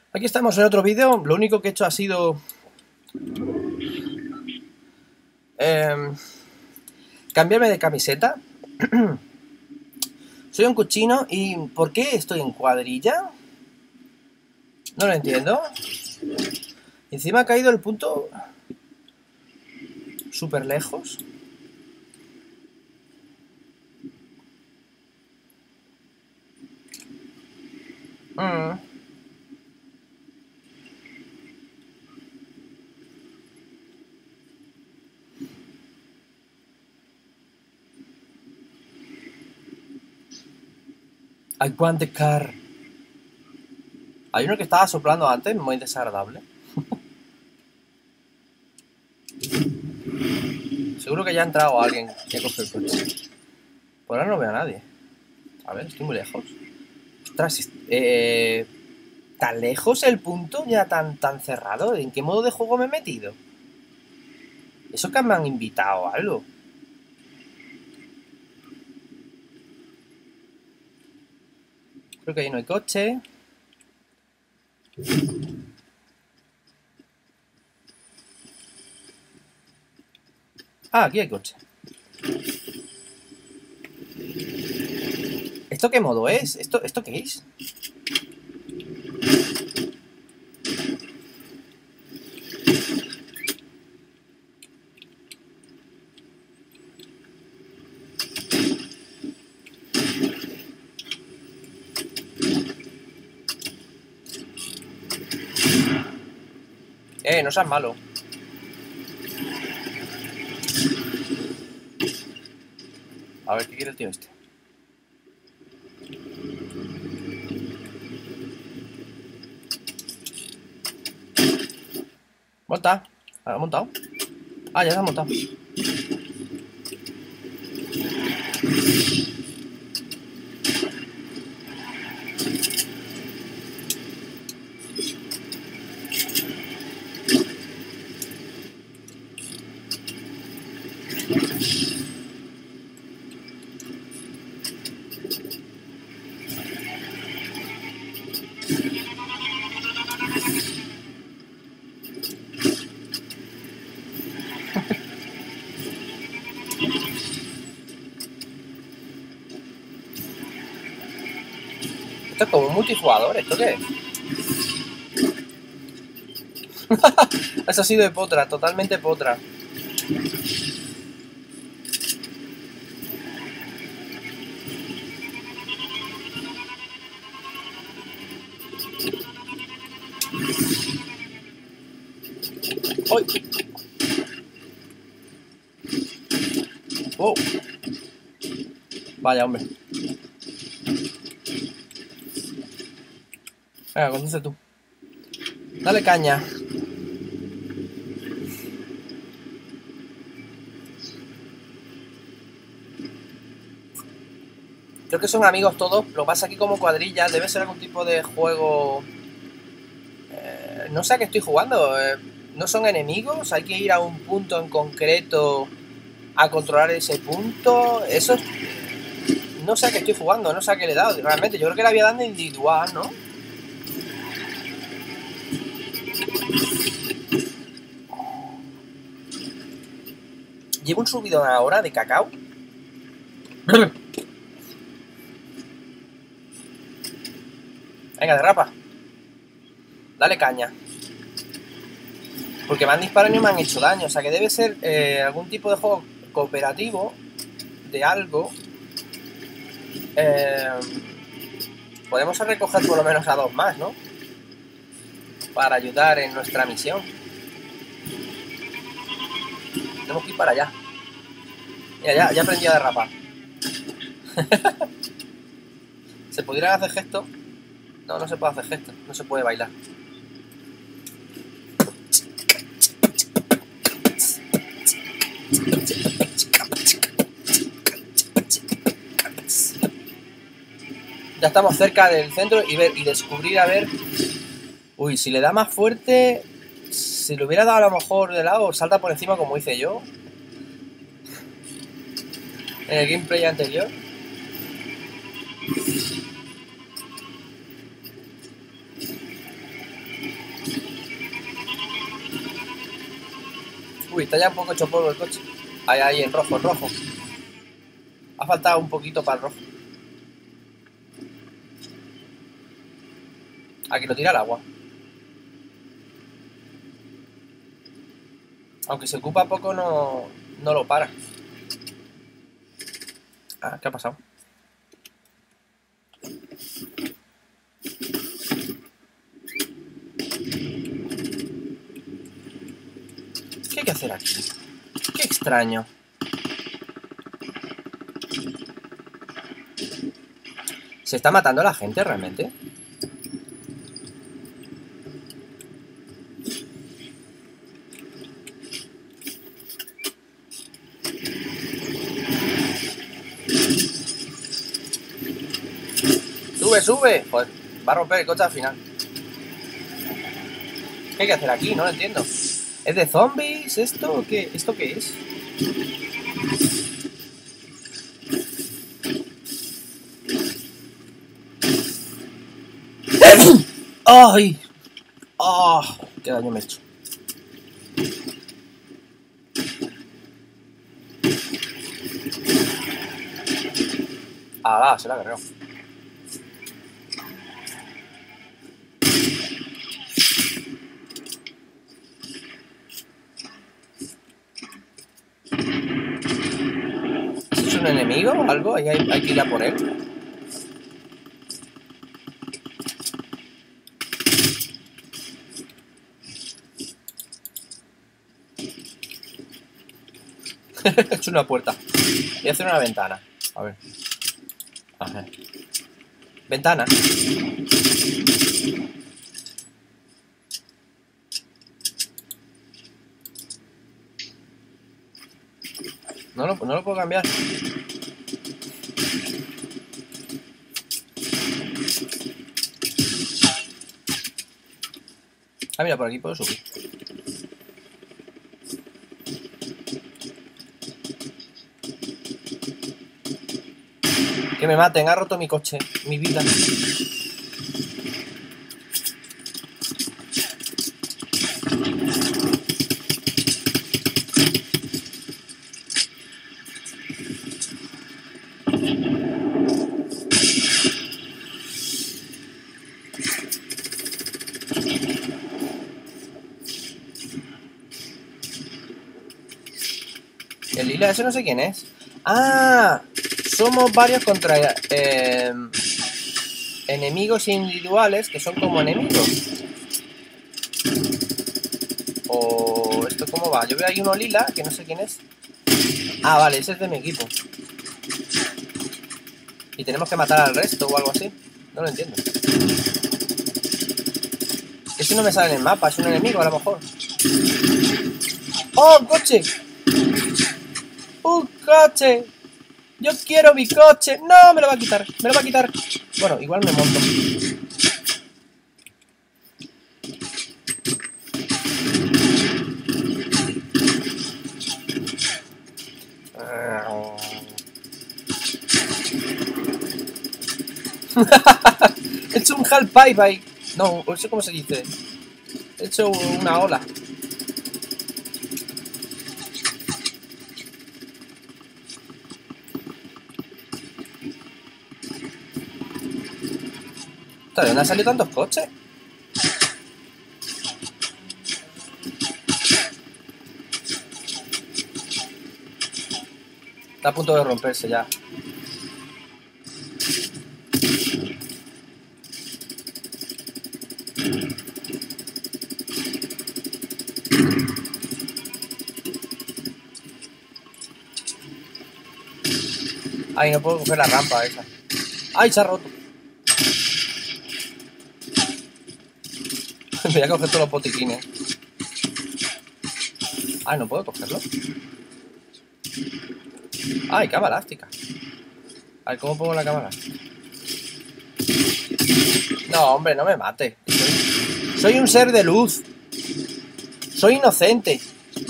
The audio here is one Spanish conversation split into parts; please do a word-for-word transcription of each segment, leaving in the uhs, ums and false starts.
Aquí estamos en otro vídeo. Lo único que he hecho ha sido eh, cambiarme de camiseta. Soy un cochino. ¿Y por qué estoy en cuadrilla? No lo entiendo. Encima ha caído el punto súper lejos. Mm. I want the car. Hay uno que estaba soplando antes, muy desagradable. Seguro que ya ha entrado alguien que coge el coche. Por ahora no veo a nadie. A ver, estoy muy lejos. Ostras, eh, ¿tan lejos el punto? ¿Ya tan, tan cerrado? ¿En qué modo de juego me he metido? Eso que me han invitado a algo. Creo que ahí no hay coche. Ah, aquí hay coche. ¿Esto qué modo es? ¿Esto, ¿esto qué es? Eh, no seas malo. A ver, ¿qué quiere el tío este? Monta. ¿Ha montado? Ah, ya se ha montado. Esto es como un multijugador, ¿esto qué es? Eso ha sido de potra, totalmente potra. ¡Uy! ¡Wow! Vaya, hombre. Venga, conduce tú. Dale caña. Creo que son amigos todos. Lo que pasa aquí como cuadrilla. Debe ser algún tipo de juego... Eh, no sé a qué estoy jugando. Eh, no son enemigos. Hay que ir a un punto en concreto a controlar ese punto. Eso es... No sé a qué estoy jugando. No sé a qué le he dado. Realmente, yo creo que le había dado individual, ¿no? Llevo un subidón ahora de cacao. Venga, derrapa. Dale caña. Porque me han disparado y no me han hecho daño. O sea que debe ser eh, algún tipo de juego cooperativo de algo. Eh, podemos recoger por lo menos a dos más, ¿no? Para ayudar en nuestra misión. Tenemos que ir para allá. Mira, ya, ya aprendí a derrapar. ¿Se pudieran hacer gestos? No, no se puede hacer gestos. No se puede bailar. Ya estamos cerca del centro y ver y descubrir a ver... Uy, si le da más fuerte... Si le hubiera dado a lo mejor de lado, salta por encima como hice yo en el gameplay anterior. Uy, está ya un poco hecho polvo el coche. Ahí, ahí, en rojo, en rojo. Ha faltado un poquito para el rojo. Aquí lo tira al agua. Aunque se ocupa poco, no, no lo para. Ah, ¿qué ha pasado? ¿Qué hay que hacer aquí? Qué extraño. ¿Se está matando a la gente realmente? ¡Sube, sube! Joder, va a romper el coche al final. ¿Qué hay que hacer aquí? No lo entiendo. ¿Es de zombies esto o qué? ¿Esto qué es? ¡Ay! ¡Oh! ¡Qué daño me he hecho! ¡Ah! Se la ha agarrado. ¿Es un enemigo o algo? ¿Hay, hay, hay que ir a por él? He hecho una puerta. Voy a hacer una ventana. A ver. Ajá. Ventana. No lo, no lo puedo cambiar. Ah, mira, por aquí puedo subir. Que me maten, ha roto mi coche, mi vida. El lila ese no sé quién es. ¡Ah! Somos varios contra eh, enemigos individuales que son como enemigos. O esto cómo va. Yo veo ahí uno lila que no sé quién es. Ah, vale, ese es de mi equipo. Y tenemos que matar al resto o algo así. No lo entiendo. Ese no me sale en el mapa, es un enemigo a lo mejor. ¡Oh, un coche! ¡Un coche! ¡Yo quiero mi coche! ¡No! Me lo va a quitar, me lo va a quitar. Bueno, igual me monto. He hecho un half pipe ahí. No, no sé cómo se dice. He hecho una ola. ¿De dónde han salido tantos coches? Está a punto de romperse ya. Ay, no puedo coger la rampa esa. Ay, se ha roto. Me voy a coger todos los botiquines. Ay, no puedo cogerlo. Ay, cama elástica. A ver, ¿cómo pongo la cama elástica? No, hombre, no me mate. Soy, soy un ser de luz. Soy inocente.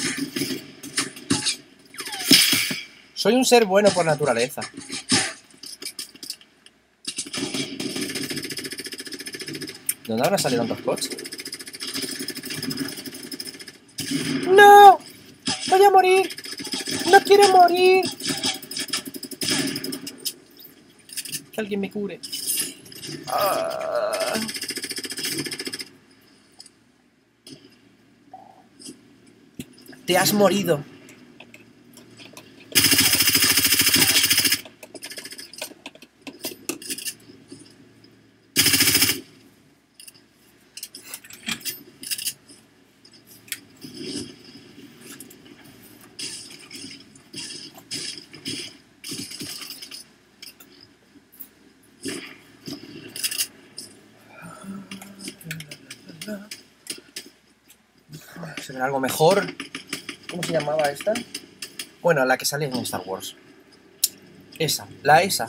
Soy un ser bueno por naturaleza. ¿De dónde habrán salido tantos coches? ¡No! ¡Voy a morir! ¡No quiero morir! Que alguien me cure. Ah. Te has morido. ¿Se ve algo mejor? ¿Cómo se llamaba esta? Bueno, la que sale en Star Wars. Esa, la esa.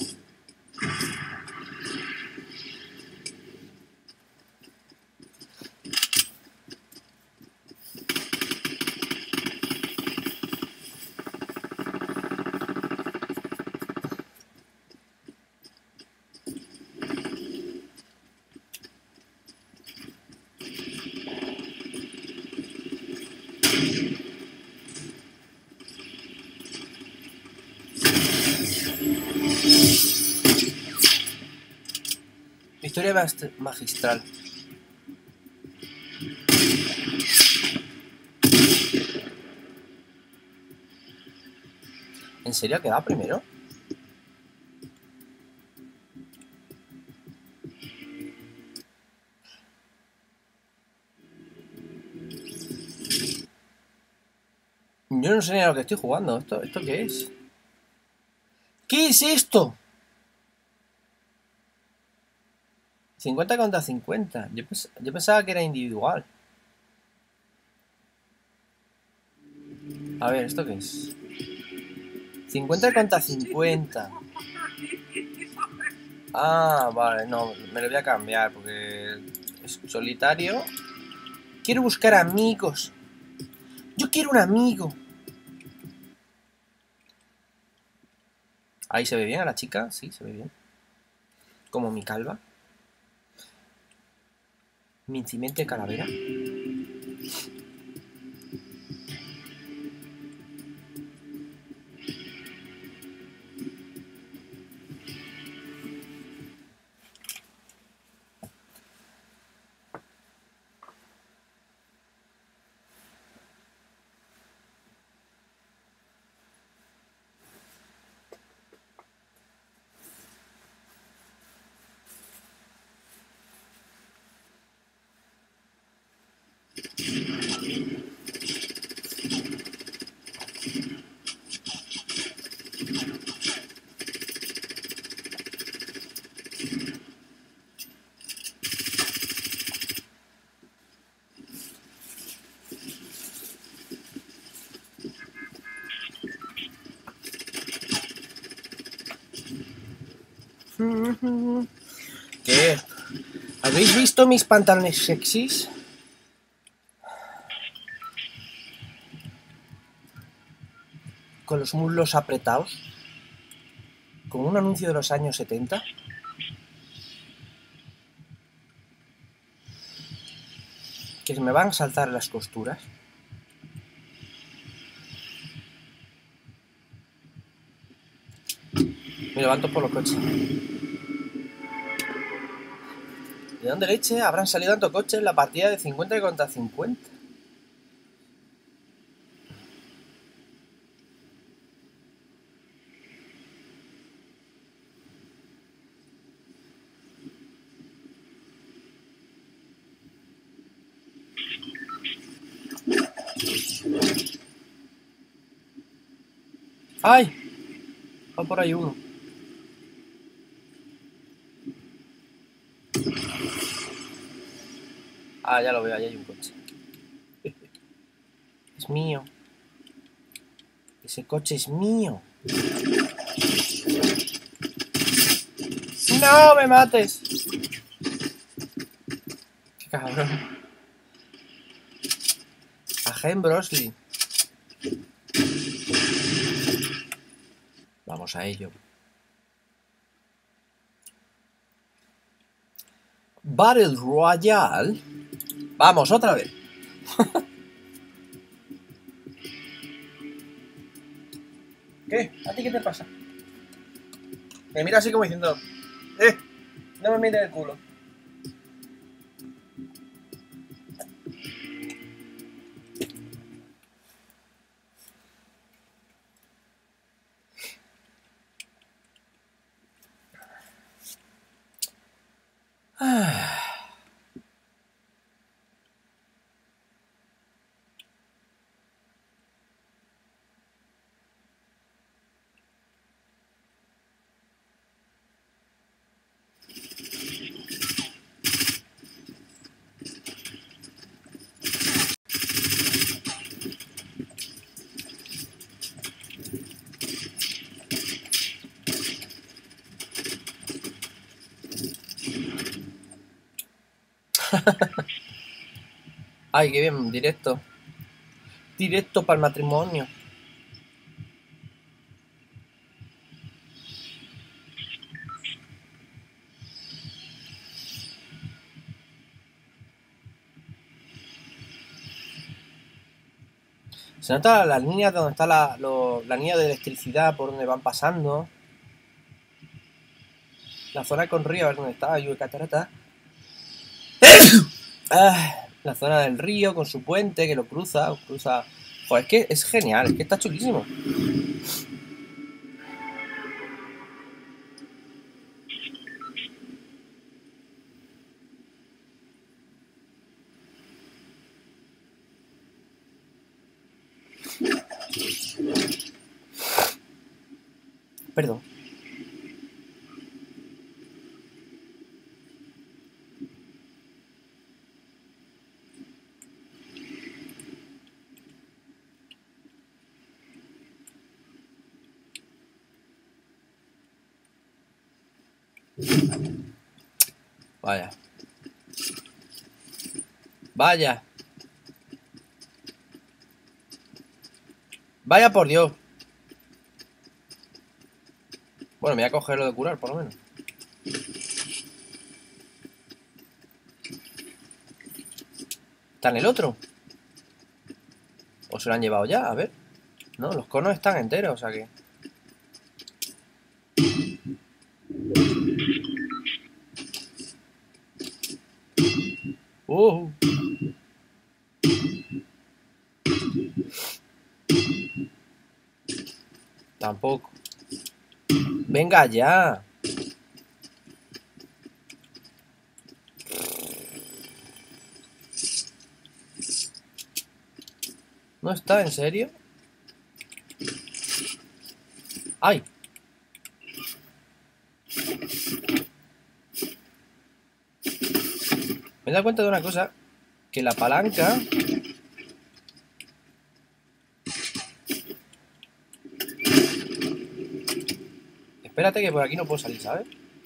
Historia magistral. ¿En serio ha quedado primero? Yo no sé ni a lo que estoy jugando. ¿Esto, esto qué es? ¿Qué es esto? cincuenta contra cincuenta. Yo, pens yo pensaba que era individual. A ver, ¿esto qué es? cincuenta contra cincuenta. Ah, vale, no, me lo voy a cambiar porque es solitario. Quiero buscar amigos. Yo quiero un amigo. Ahí se ve bien a la chica, sí, se ve bien. Como mi calva. Mi incipiente calavera. ¿Qué? ¿Habéis visto mis pantalones sexys? Con los muslos apretados. Como un anuncio de los años setenta. Que se me van a saltar las costuras. Me levanto por los coches. ¿De dónde leche habrán salido tantos coches en la partida de cincuenta contra cincuenta? ¡Ay! Va por ahí uno. Ah, ya lo veo, ahí hay un coche. Es mío. Ese coche es mío. ¡No me mates! ¡Qué cabrón! Agent Brosly. Vamos a ello. Battle Royale. Vamos, otra vez. ¿Qué? ¿A ti qué te pasa? Me mira así como diciendo... ¡Eh! No me mires el culo. Ah. Ay, qué bien, directo. Directo para el matrimonio. Se nota las líneas donde está la, lo, la línea de electricidad por donde van pasando. La zona con río, a ver dónde está, Lluvia Catarata. Ah, la zona del río con su puente que lo cruza, cruza. Joder, es que es genial, es que está chulísimo. Perdón. Vaya. Vaya. Vaya por Dios. Bueno, me voy a coger lo de curar, por lo menos. ¿Está en el otro? ¿O se lo han llevado ya? A ver. No, los conos están enteros, o sea que... Uh. Tampoco. Venga ya. ¿No está? ¿En serio? ¡Ay! Me he dado cuenta de una cosa. Que la palanca... Espérate que por aquí no puedo salir, ¿sabes?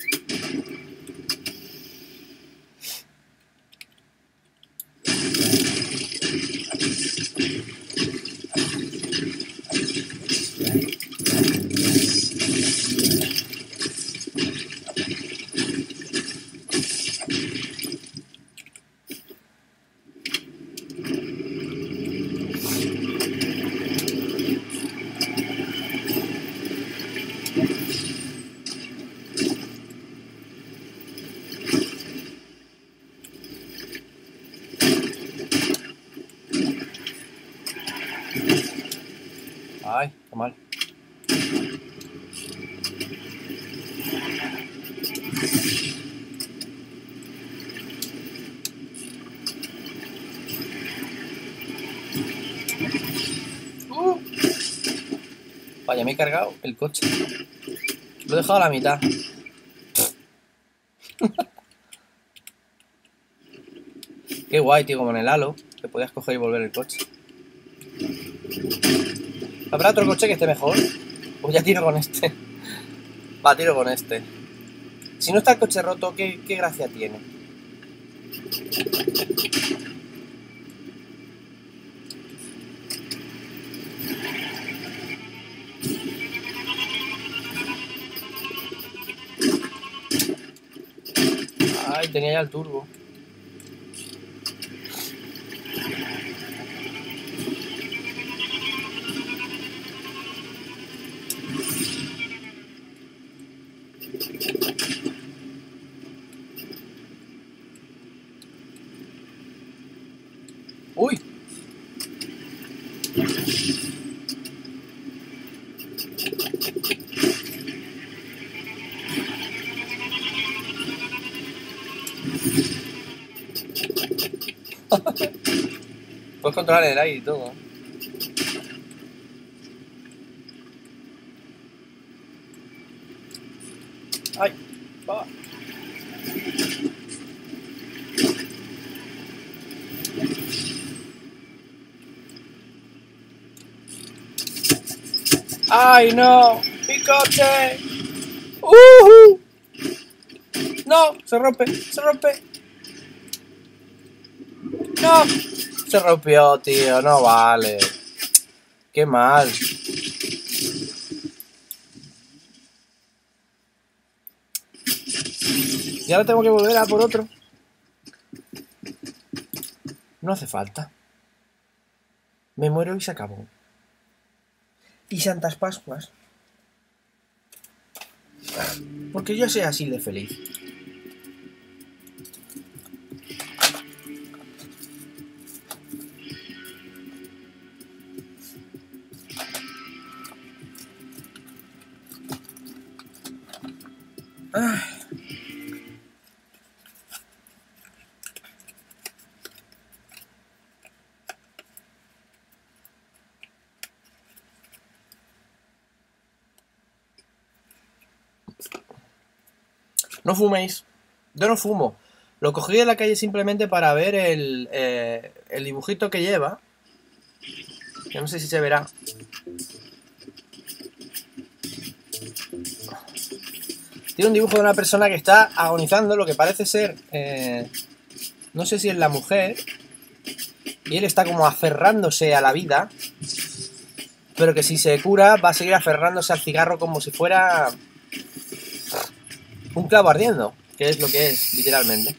Ay, qué mal. Uh. Vaya, me he cargado el coche. Lo he dejado a la mitad. Qué guay, tío, como en el Halo, que podías coger y volver el coche. ¿Habrá otro coche que esté mejor? Pues ya tiro con este. Va, tiro con este. Si no está el coche roto, ¿qué, qué gracia tiene? Ay, tenía ya el turbo. Puedes controlar el aire y todo. ¡Ay! ¡Va! ¡Ay, no! ¡Mi coche! ¡Uh! ¡No! ¡Se rompe! ¡Se rompe! ¡No! Se rompió, tío. No vale. ¡Qué mal! Y ahora tengo que volver a por otro. No hace falta. Me muero y se acabó. Y Santas Pascuas. Porque yo soy así de feliz. Ay. No fuméis. Yo no fumo. Lo cogí de la calle simplemente para ver el, eh, el dibujito que lleva. Que no sé si se verá. Tiene un dibujo de una persona que está agonizando, lo que parece ser... Eh, no sé si es la mujer. Y él está como aferrándose a la vida. Pero que si se cura va a seguir aferrándose al cigarro como si fuera... un clavo ardiendo, que es lo que es, literalmente.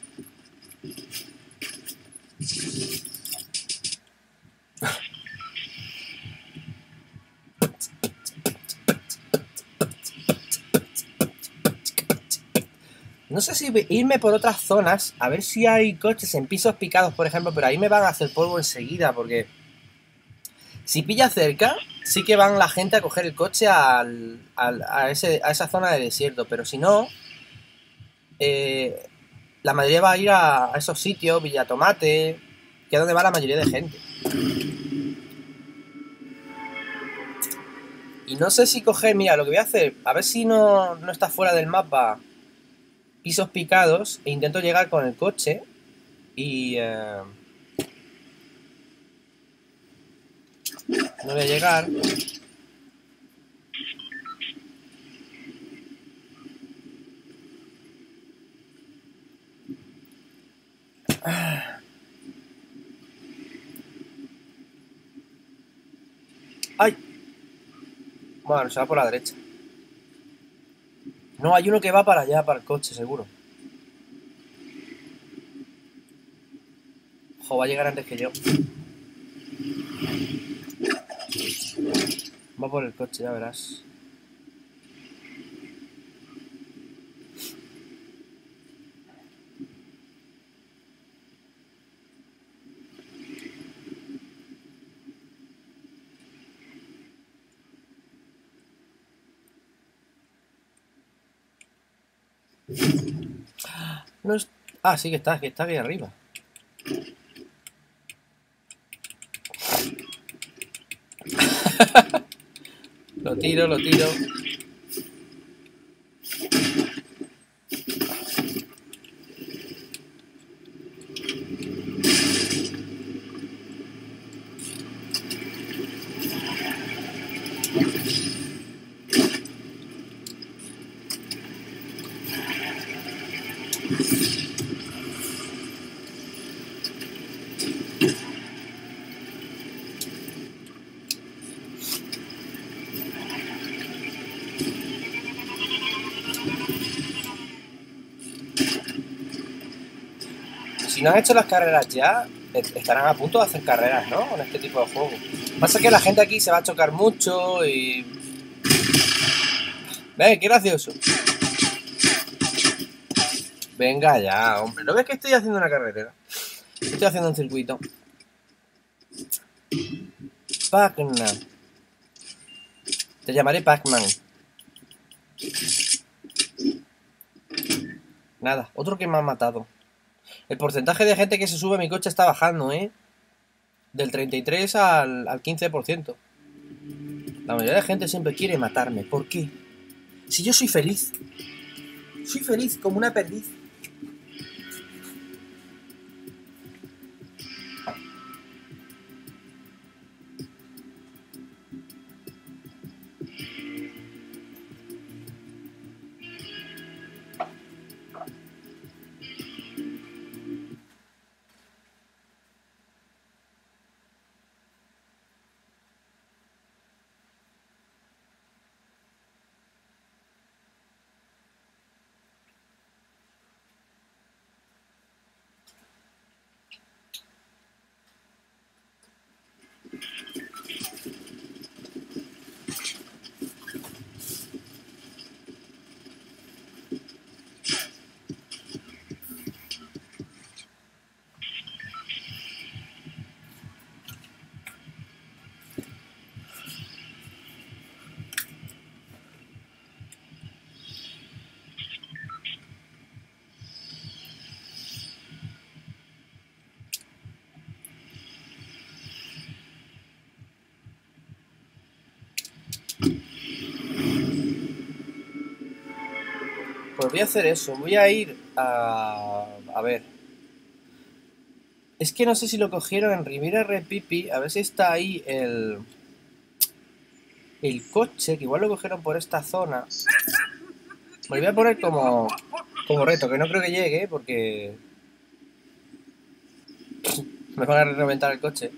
No sé si irme por otras zonas, a ver si hay coches en pisos picados, por ejemplo, pero ahí me van a hacer polvo enseguida, porque... si pilla cerca, sí que van la gente a coger el coche al, al, a, ese, a esa zona de desierto, pero si no... Eh, la mayoría va a ir a, a esos sitios, Villa Tomate, que es donde va la mayoría de gente. Y no sé si coger, mira, lo que voy a hacer, a ver si no, no está fuera del mapa pisos picados, e intento llegar con el coche y... Eh, no voy a llegar. ¡Ay! Bueno, se va por la derecha. No, hay uno que va para allá, para el coche, seguro. Ojo, va a llegar antes que yo. Va por el coche, ya verás. No es... Ah, sí que está, que está aquí arriba. Lo tiro, lo tiro. Si no han hecho las carreras ya, estarán a punto de hacer carreras, ¿no? En este tipo de juegos. Pasa que la gente aquí se va a chocar mucho y... ¡Ven, qué gracioso! Venga ya, hombre. ¿No ves que estoy haciendo una carretera? Estoy haciendo un circuito. Pac-Man. Te llamaré Pac-Man. Nada, otro que me ha matado. El porcentaje de gente que se sube a mi coche está bajando, ¿eh? Del treinta y tres al, al quince por ciento. La mayoría de gente siempre quiere matarme. ¿Por qué? Si yo soy feliz. Soy feliz como una perdiz. Pues voy a hacer eso. Voy a ir a... A ver. Es que no sé si lo cogieron en Riviera Repipi. A ver si está ahí el... El coche, que igual lo cogieron por esta zona. Me lo voy a poner como... Como reto, que no creo que llegue, porque... Me van a reventar el coche.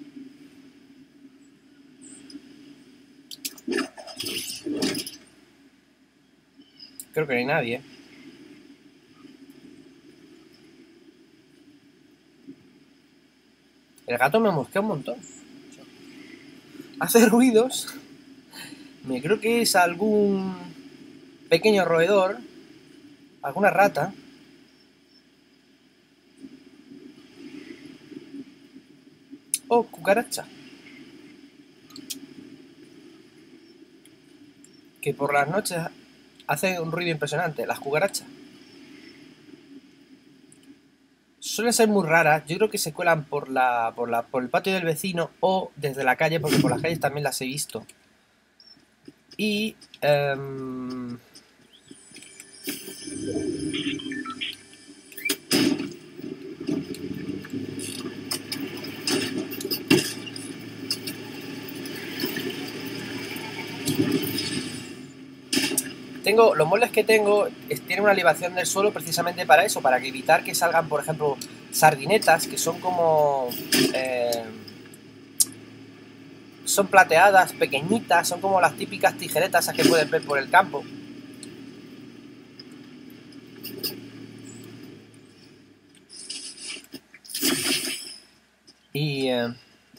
Creo que no hay nadie. El gato me mosquea un montón. Hace ruidos. Me creo que es algún pequeño roedor. Alguna rata. O cucaracha. Que por las noches hacen un ruido impresionante. Las cucarachas. Suelen ser muy raras. Yo creo que se cuelan por la, por la, por el patio del vecino o desde la calle, porque por las calles también las he visto. Y... Um... Tengo, los muebles que tengo tienen una elevación del suelo precisamente para eso, para evitar que salgan, por ejemplo, sardinetas, que son como... Eh, son plateadas, pequeñitas, son como las típicas tijeretas que puedes ver por el campo. Y... Eh,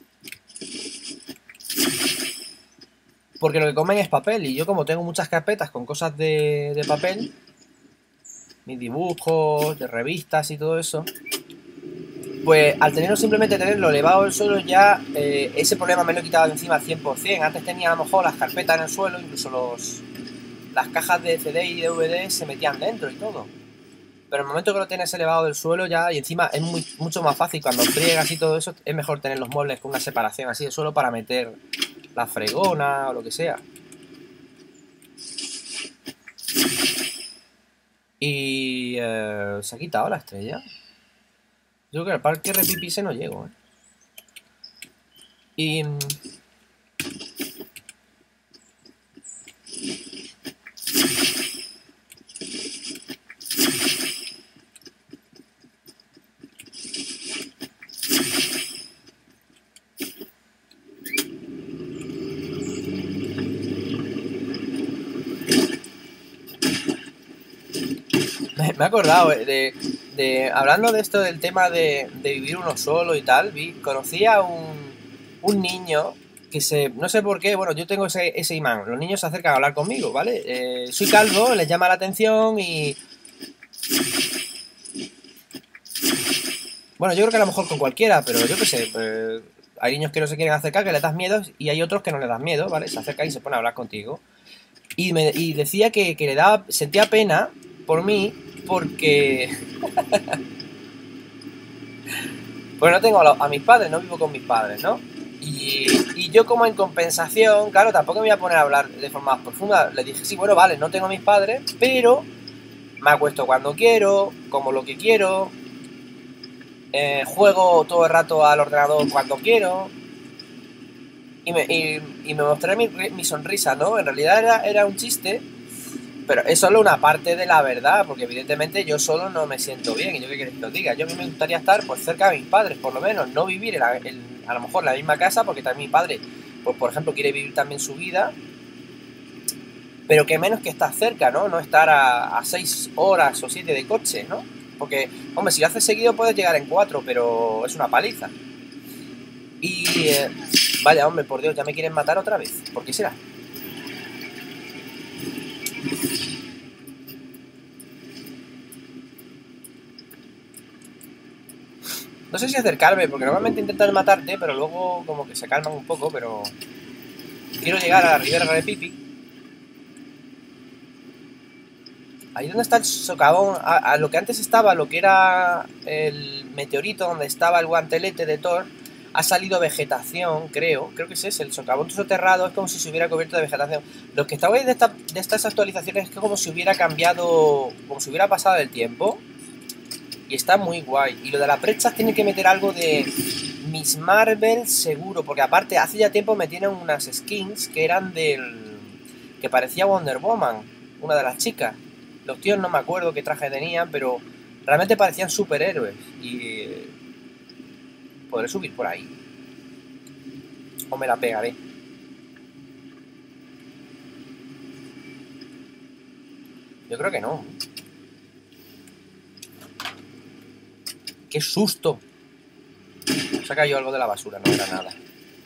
porque lo que comen es papel, y yo como tengo muchas carpetas con cosas de, de papel, mis dibujos, de revistas y todo eso, pues al tenerlo simplemente tenerlo elevado al suelo ya, eh, ese problema me lo he quitado de encima al cien por cien. Antes tenía a lo mejor las carpetas en el suelo, incluso los las cajas de C D y D V D se metían dentro y todo. Pero en el momento que lo tienes elevado del suelo ya, y encima es muy, mucho más fácil cuando friegas y todo eso, es mejor tener los muebles con una separación así de suelo para meter la fregona o lo que sea. Y... Eh, ¿se ha quitado la estrella? Yo creo que al parque Repipise no llego, ¿eh? Y... Me he acordado de, de... Hablando de esto del tema de, de vivir uno solo y tal, vi, conocí a un, un niño que se... No sé por qué, bueno, yo tengo ese, ese imán. Los niños se acercan a hablar conmigo, ¿vale? Eh, soy calvo, les llama la atención y... Bueno, yo creo que a lo mejor con cualquiera, pero yo qué sé, pues, hay niños que no se quieren acercar, que les das miedo, y hay otros que no les das miedo, ¿vale? Se acercan y se ponen a hablar contigo. Y, me, y decía que, que le daba, sentía pena por mí, porque... pues no tengo a, a mis padres, no vivo con mis padres, ¿no? Y, y yo como en compensación, claro, tampoco me voy a poner a hablar de forma más profunda. Le dije, sí, bueno, vale, no tengo a mis padres, pero me acuesto cuando quiero, como lo que quiero, eh, juego todo el rato al ordenador cuando quiero. Y me, y, y me mostré mi, mi sonrisa, ¿no? En realidad era, era un chiste, pero es solo una parte de la verdad, porque evidentemente yo solo no me siento bien. Y yo qué queréis que os diga, yo a mí me gustaría estar pues cerca de mis padres, por lo menos, no vivir en, la, en a lo mejor en la misma casa, porque también mi padre, pues por ejemplo, quiere vivir también su vida, pero que menos que estar cerca, ¿no? No estar a, a seis horas o siete de coche, ¿no? Porque, hombre, si lo haces seguido puedes llegar en cuatro, pero es una paliza. Y... Eh, vaya, hombre, por Dios, ya me quieren matar otra vez. ¿Por qué será? No sé si acercarme, porque normalmente intentan matarte, pero luego como que se calman un poco, pero... quiero llegar a la Ribera de Pipi. Ahí donde está el socavón, a, a lo que antes estaba, lo que era el meteorito donde estaba el guantelete de Thor, ha salido vegetación, creo, creo que ese es el socavón soterrado, es como si se hubiera cubierto de vegetación. Lo que está bien de, esta, de estas actualizaciones es que como si hubiera cambiado, como si hubiera pasado el tiempo, y está muy guay. Y lo de las brechas tiene que meter algo de Miss Marvel seguro, porque aparte hace ya tiempo me tienen unas skins que eran del... que parecía Wonder Woman, una de las chicas. Los tíos no me acuerdo qué traje tenían, pero realmente parecían superhéroes. Y eh, podré subir por ahí. O me la pegaré. Yo creo que no. ¡Qué susto! Se ha caído algo de la basura, no era nada.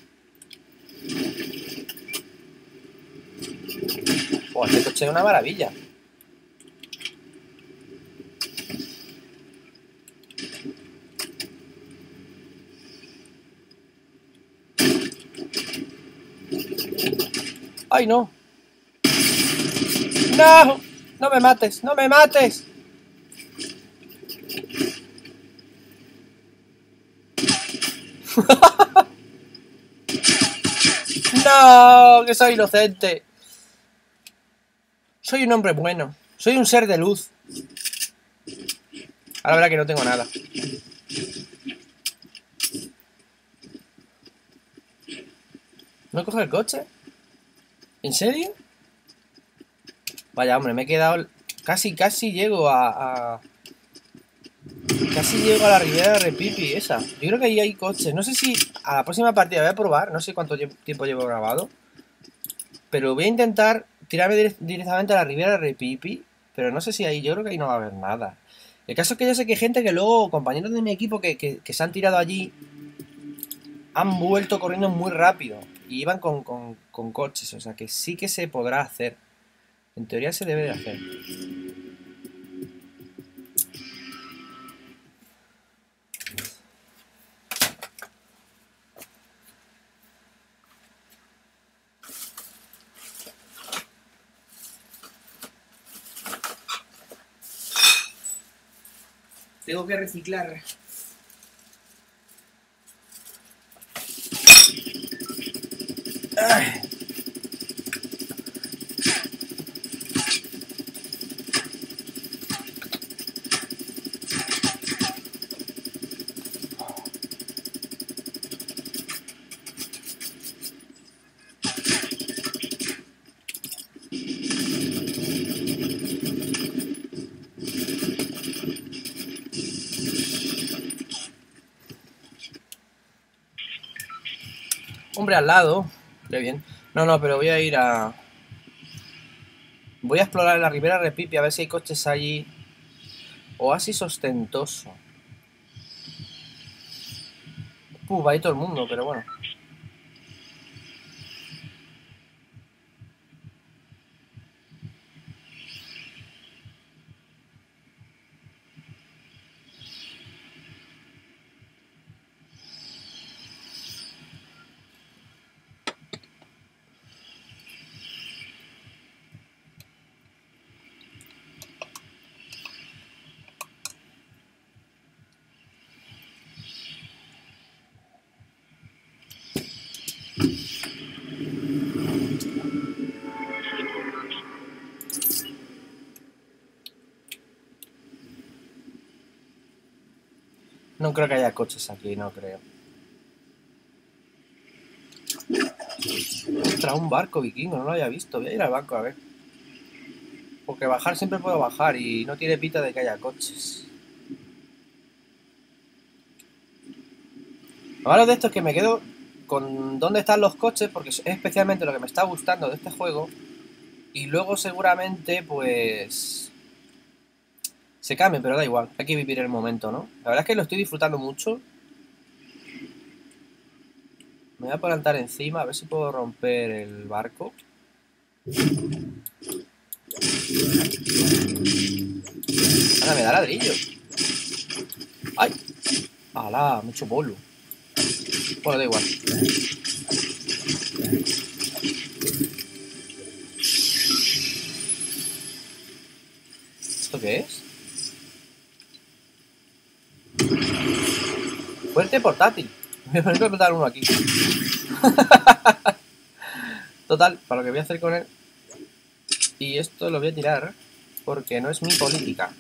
Oh, este coche es una maravilla. ¡Ay, no! ¡No! ¡No me mates! ¡No me mates! ¡No! ¡Que soy inocente! Soy un hombre bueno. Soy un ser de luz. Ahora verá que no tengo nada. ¿No coge el coche? ¿En serio? Vaya, hombre, me he quedado... Casi, casi llego a... a... Casi llego a la Ribera de Repipi, esa. Yo creo que ahí hay coches. No sé si a la próxima partida voy a probar. No sé cuánto tiempo llevo grabado. Pero voy a intentar tirarme dire directamente a la Ribera de Repipi. Pero no sé si ahí... Yo creo que ahí no va a haber nada. El caso es que yo sé que hay gente que luego... Compañeros de mi equipo que, que, que se han tirado allí... Han vuelto corriendo muy rápido. Y iban con, con, con coches. O sea que sí que se podrá hacer. En teoría se debe de hacer. Tengo que reciclar. Ay. Hombre al lado. Qué bien. No, no, pero voy a ir a... Voy a explorar la Ribera de Repipi a ver si hay coches allí. Oasis ostentoso. Puf, va ahí todo el mundo, pero bueno. No creo que haya coches aquí, no creo. Ostras, un barco vikingo, no lo había visto. Voy a ir al barco a ver. Porque bajar siempre puedo bajar y no tiene pinta de que haya coches. Lo malo de esto es que me quedo con dónde están los coches, porque es especialmente lo que me está gustando de este juego. Y luego seguramente, pues... se cambie, pero da igual. Hay que vivir el momento, ¿no? La verdad es que lo estoy disfrutando mucho. Me voy a plantar encima, a ver si puedo romper el barco. Ahora me da ladrillo. ¡Ay! ¡Hala! Me he hecho bolo. Bueno, da igual. ¿Esto qué es? Fuerte portátil. Me voy a explotar uno aquí. Total, para lo que voy a hacer con él. Y esto lo voy a tirar porque no es mi política.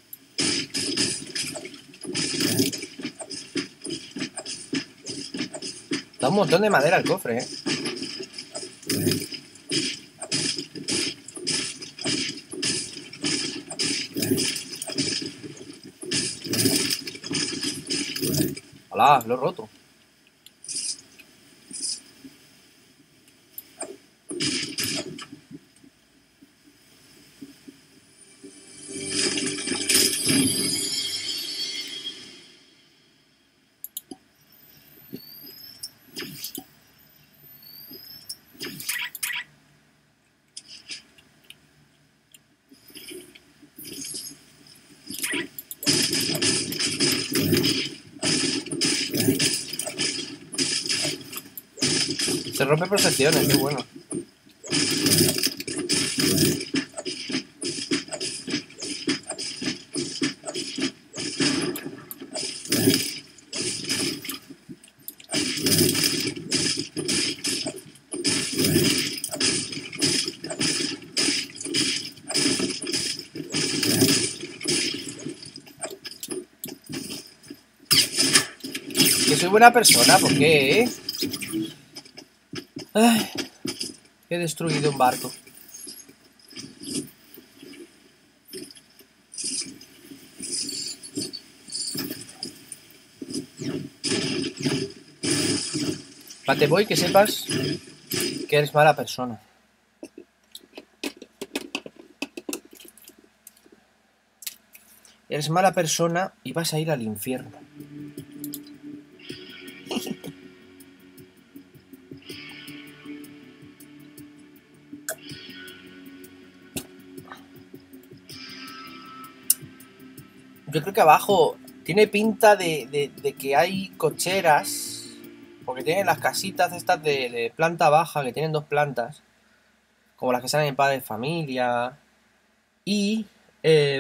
Da un montón de madera el cofre, ¿eh? ¡Hala! Lo he roto. Se rompe por secciones, qué bueno. Que soy buena persona, ¿por qué, eh? Ay, he destruido un barco. Pate boy, que sepas que eres mala persona. Eres mala persona y vas a ir al infierno. Yo creo que abajo tiene pinta de, de, de que hay cocheras, porque tienen las casitas estas de, de planta baja, que tienen dos plantas, como las que salen en Padre de Familia. Y... Eh,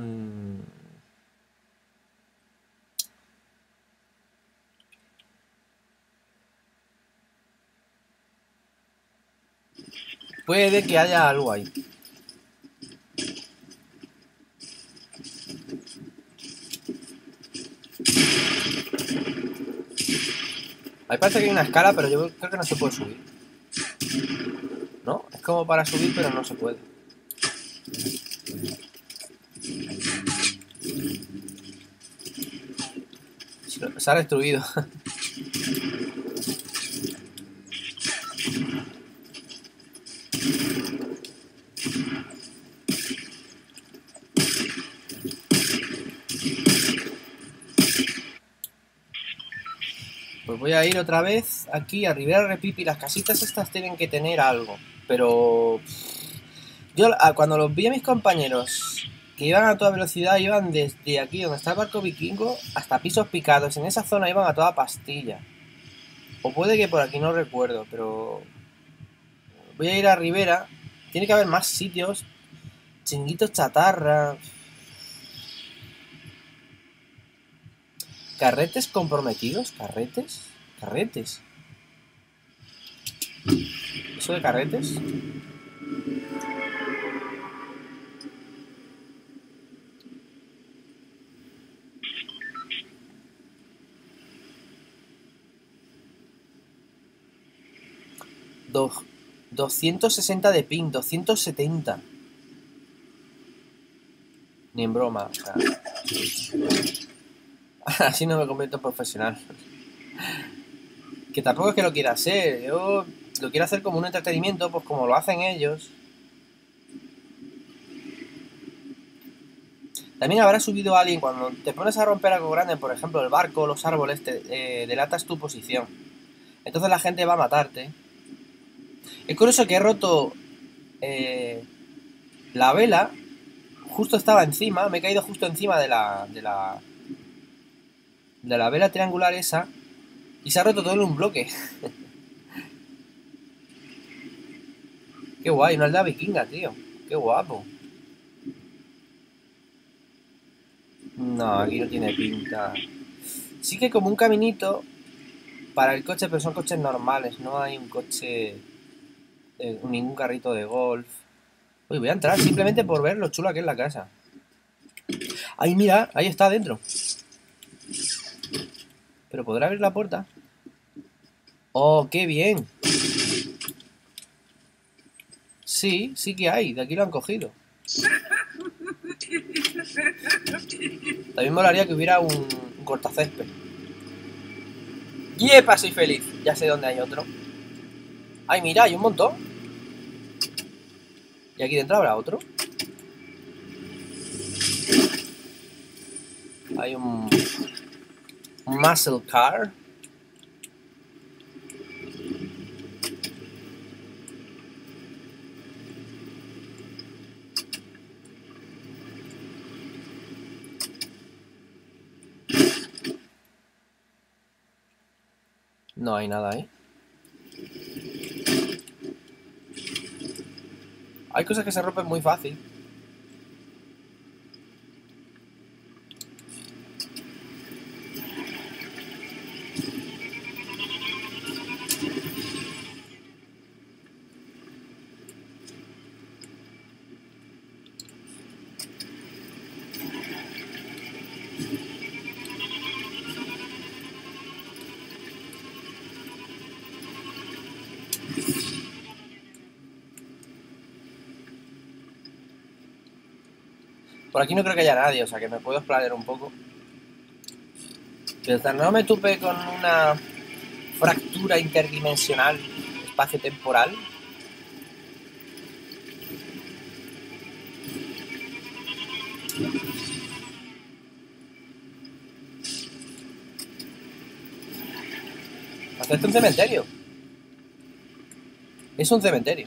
puede que haya algo ahí. Ahí parece que hay una escala, pero yo creo que no se puede subir. ¿No? Es como para subir, pero no se puede. Se ha destruido. Pues voy a ir otra vez aquí a Ribera Repipi. Las casitas estas tienen que tener algo. Pero... yo cuando los vi a mis compañeros que iban a toda velocidad, iban desde aquí donde está el barco vikingo hasta Pisos Picados. En esa zona iban a toda pastilla. O puede que por aquí, no recuerdo, pero... voy a ir a Ribera. Tiene que haber más sitios. Chinguitos chatarra. ¿Carretes comprometidos? ¿Carretes? ¿Carretes? ¿Eso de carretes? Do- doscientos sesenta de ping, doscientos setenta. Ni en broma, o sea. Así no me convierto en profesional. Que tampoco es que lo quiera hacer, yo lo quiero hacer como un entretenimiento, pues como lo hacen ellos. También habrá subido alguien, cuando te pones a romper algo grande, por ejemplo el barco, los árboles, te eh, delatas tu posición. Entonces la gente va a matarte. Es curioso que he roto eh, la vela, justo estaba encima, me he caído justo encima de la, de la de la vela triangular esa y se ha roto todo en un bloque. Qué guay, una aldea vikinga, tío. Qué guapo. No, aquí no tiene pinta. Sí que como un caminito para el coche, pero son coches normales, no hay un coche, eh, ningún carrito de golf. Uy, voy a entrar simplemente por ver lo chula que es la casa. Ay, mira, ahí está adentro. Pero ¿podrá abrir la puerta? Oh, qué bien. Sí, sí que hay, de aquí lo han cogido. También molaría que hubiera un, un cortacésped. ¡Yepa, soy feliz! Ya sé dónde hay otro. Ay, mira, hay un montón. Y aquí dentro habrá otro. Hay un, un muscle car. No hay nada ahí. Hay cosas que se rompen muy fácil. Por aquí no creo que haya nadie, o sea que me puedo explayar un poco. Pero no me tupe con una fractura interdimensional, espacio-temporal. Hacerte un cementerio. Es un cementerio.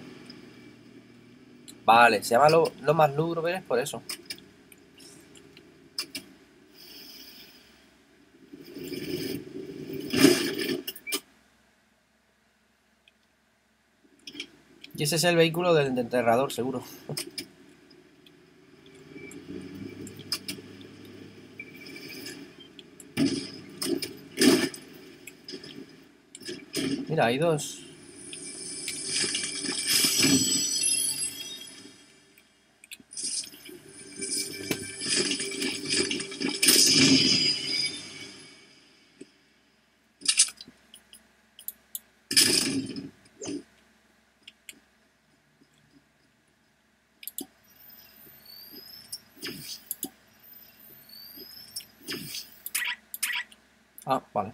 Vale, se llama lo, lo más lúgubres por eso. Y ese es el vehículo del enterrador, seguro. Mira, hay dos. Ah, vale.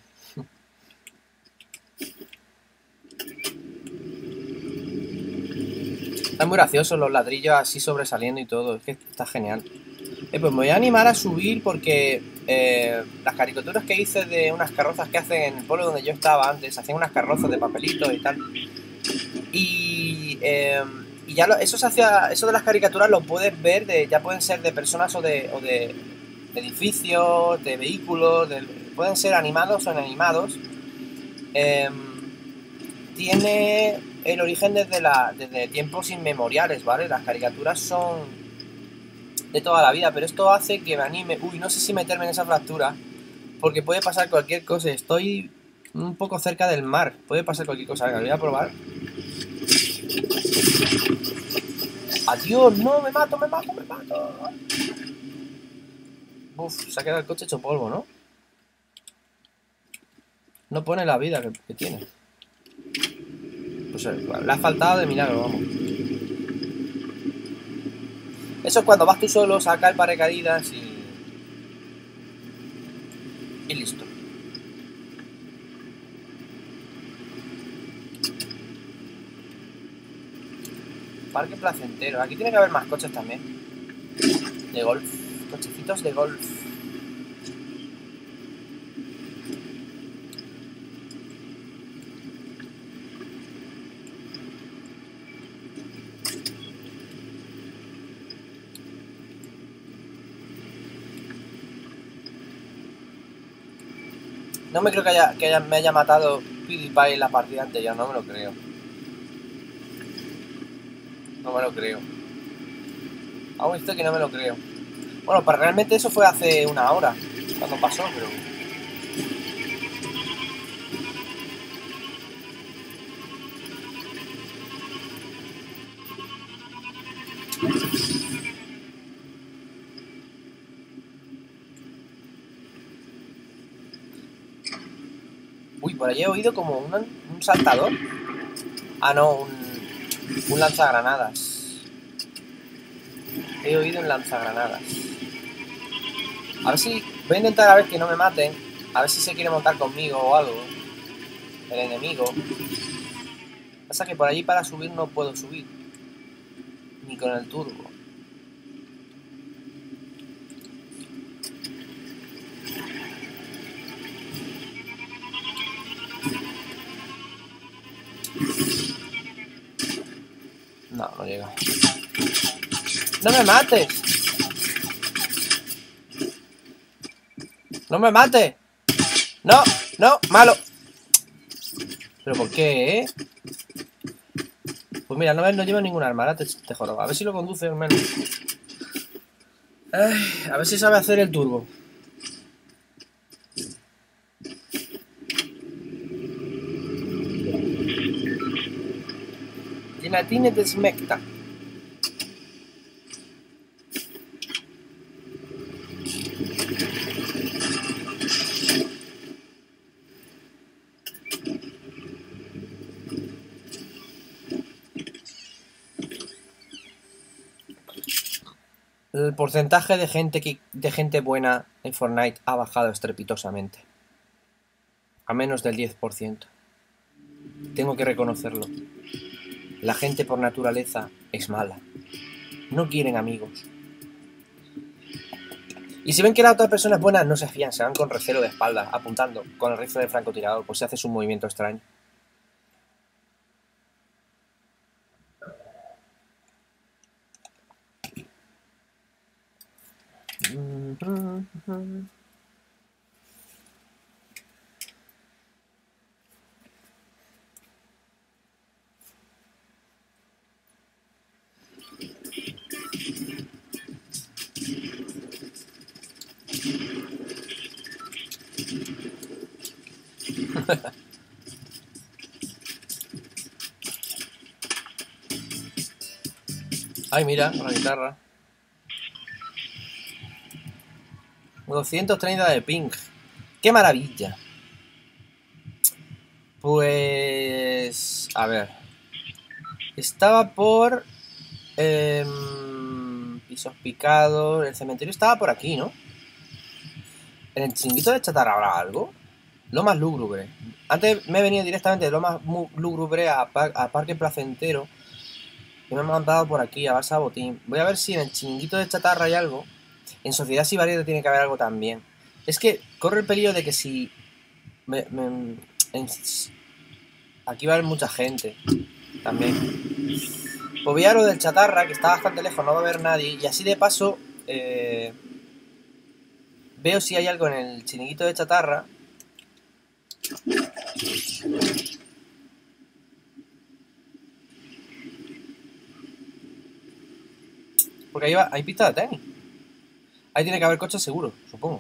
Están muy graciosos los ladrillos así sobresaliendo y todo. Es que está genial. Eh, pues me voy a animar a subir porque eh, las caricaturas que hice de unas carrozas que hacen en el pueblo donde yo estaba antes, hacían unas carrozas de papelitos y tal. Y, eh, y ya lo, eso se hacía, eso de las caricaturas lo puedes ver, de, ya pueden ser de personas o de, o de, de edificios, de vehículos, de, pueden ser animados o inanimados. Eh, tiene el origen desde, la, desde tiempos inmemoriales, ¿vale? Las caricaturas son de toda la vida, pero esto hace que me anime. Uy, no sé si meterme en esa fractura, porque puede pasar cualquier cosa. Estoy un poco cerca del mar, puede pasar cualquier cosa. Venga, voy a probar. Adiós, no, me mato, me mato, me mato. Uf, se ha quedado el coche hecho polvo, ¿no? No pone la vida que, que tiene. Pues eh, le ha faltado de milagro, vamos. Eso es cuando vas tú solo, saca el paracaídas y... Y listo. Parque placentero. Aquí tiene que haber más coches también. De golf. Cochecitos de golf. No me creo que, haya, que haya, me haya matado PewDiePie en la partida anterior, no me lo creo. No me lo creo. Aún estoy que no me lo creo. Bueno, pero realmente eso fue hace una hora, cuando pasó, pero... Uy, por allí he oído como un, un saltador. Ah, no, un, un lanzagranadas. He oído un lanzagranadas. A ver si... Voy a intentar a ver que no me maten. A ver si se quiere montar conmigo o algo. El enemigo. Pasa que por allí para subir no puedo subir. Ni con el turbo. No, no llega. ¡No me mates! ¡No me mates! ¡No! ¡No! ¡Malo! ¿Pero por qué, eh? Pues mira, no, no llevo ningún arma, ahora te, te joroba. A ver si lo conduce al menos. Ay, a ver si sabe hacer el turbo. Genatine de Smecta. El porcentaje de gente, que, de gente buena en Fortnite ha bajado estrepitosamente. A menos del diez por ciento. Tengo que reconocerlo. La gente por naturaleza es mala. No quieren amigos. Y si ven que la otra persona es buena, no se fían, se van con recelo de espalda, apuntando con el rifle de francotirador, por si haces un movimiento extraño. Ay, mira, la guitarra. doscientos treinta de ping. ¡Qué maravilla! Pues... A ver. Estaba por... Eh, pisos picados... El cementerio estaba por aquí, ¿no? ¿En el chinguito de chatarra habrá algo? Lo más lúgubre. Antes me he venido directamente de lo más lúgubre a, par a Parque Placentero. Y me han mandado por aquí, a Barça Botín. Voy a ver si en el chinguito de chatarra hay algo. En Sociedad Sibarita tiene que haber algo también. Es que corre el peligro de que si... Me, me, en, aquí va a haber mucha gente. También. Pues voy a lo del chatarra, que está bastante lejos, no va a haber nadie. Y así de paso... Eh, veo si hay algo en el chinguito de chatarra. Porque ahí va, hay pista de tenis. Ahí tiene que haber coches seguro, supongo.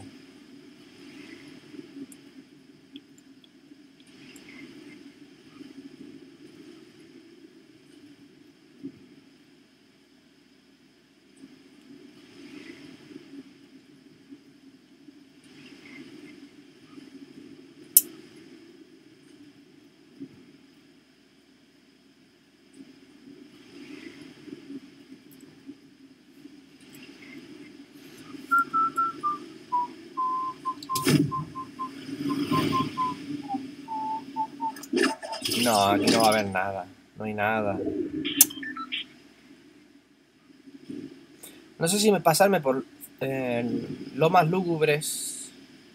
No, aquí no va a haber nada. No hay nada. No sé si me pasarme por eh, lomas lúgubres.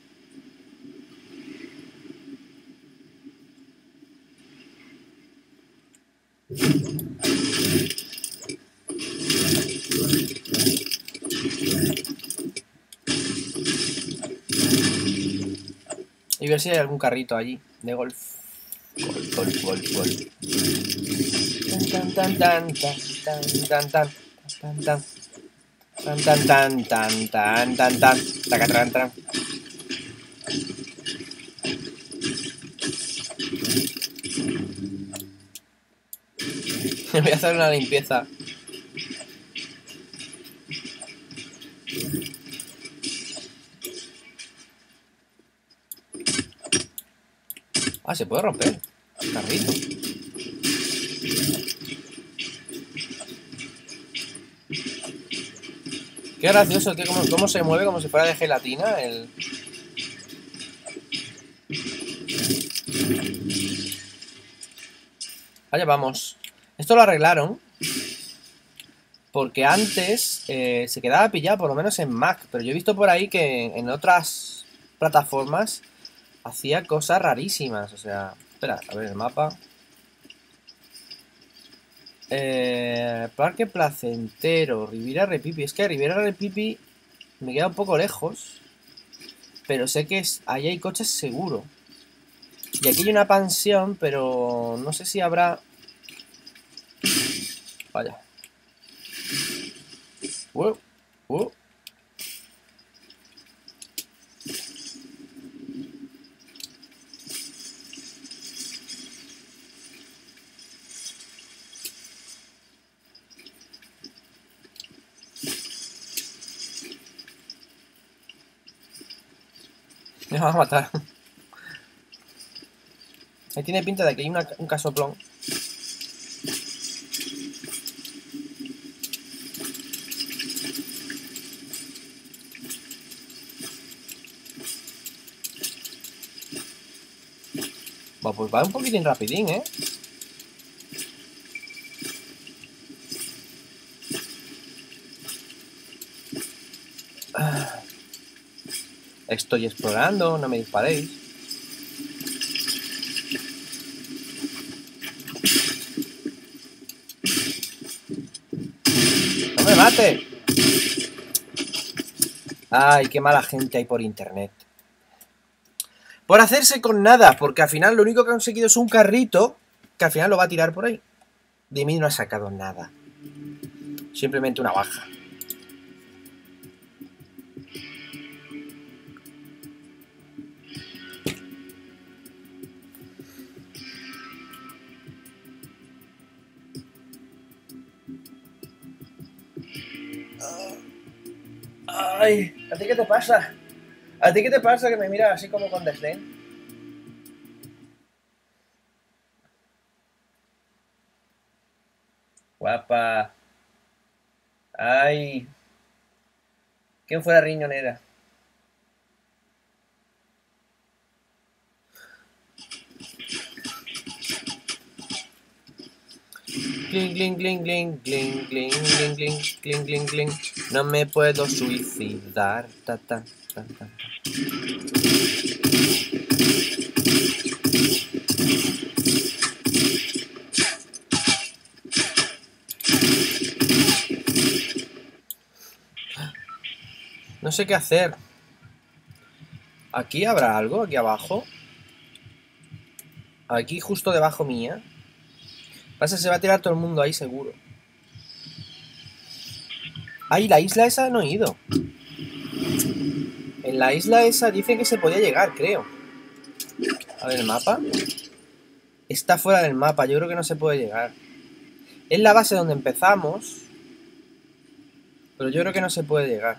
Y ver si hay algún carrito allí de golf. Golf, golf, golf, golf. Tan tan tan tan tan tan tan tan tan tan tan tan tan tan tan tan tacatran tan. Voy a hacer una limpieza. Ah, se puede romper. Carrito. Qué gracioso, tío, cómo, cómo se mueve como si fuera de gelatina el... Allá vamos. Esto lo arreglaron porque antes eh, se quedaba pillado, por lo menos en Mac, pero yo he visto por ahí que en otras plataformas hacía cosas rarísimas, o sea... Espera, a ver el mapa. Eh, Parque Placentero, Riviera Repipi. Es que Riviera Repipi me queda un poco lejos, pero sé que es, ahí hay coches seguro. Y aquí hay una pensión, pero no sé si habrá... Vaya. Uh, uh. Me van a matar. Ahí tiene pinta de que hay una, un casoplón. Bueno, pues va un poquitín rapidín, ¿eh? Estoy explorando, no me disparéis. ¡No me mate! Ay, qué mala gente hay por internet. Por hacerse con nada, porque al final lo único que ha conseguido es un carrito que al final lo va a tirar por ahí. De mí no ha sacado nada. Simplemente una baja. Ay, ¿a ti qué te pasa? ¿A ti qué te pasa que me miras así como con desdén? Guapa. Ay. ¿Quién fuera riñonera? Cling, cling, cling, cling, cling, cling, cling, cling, cling, cling, cling. No me puedo suicidar. Ta, ta, ta, ta. No sé qué hacer. ¿Aquí habrá algo? ¿Aquí abajo? Aquí justo debajo mía. Pasa, se va a tirar todo el mundo ahí seguro. Ay, la isla esa no he ido. En la isla esa dicen que se podía llegar, creo. A ver el mapa. Está fuera del mapa, yo creo que no se puede llegar. Es la base donde empezamos, pero yo creo que no se puede llegar.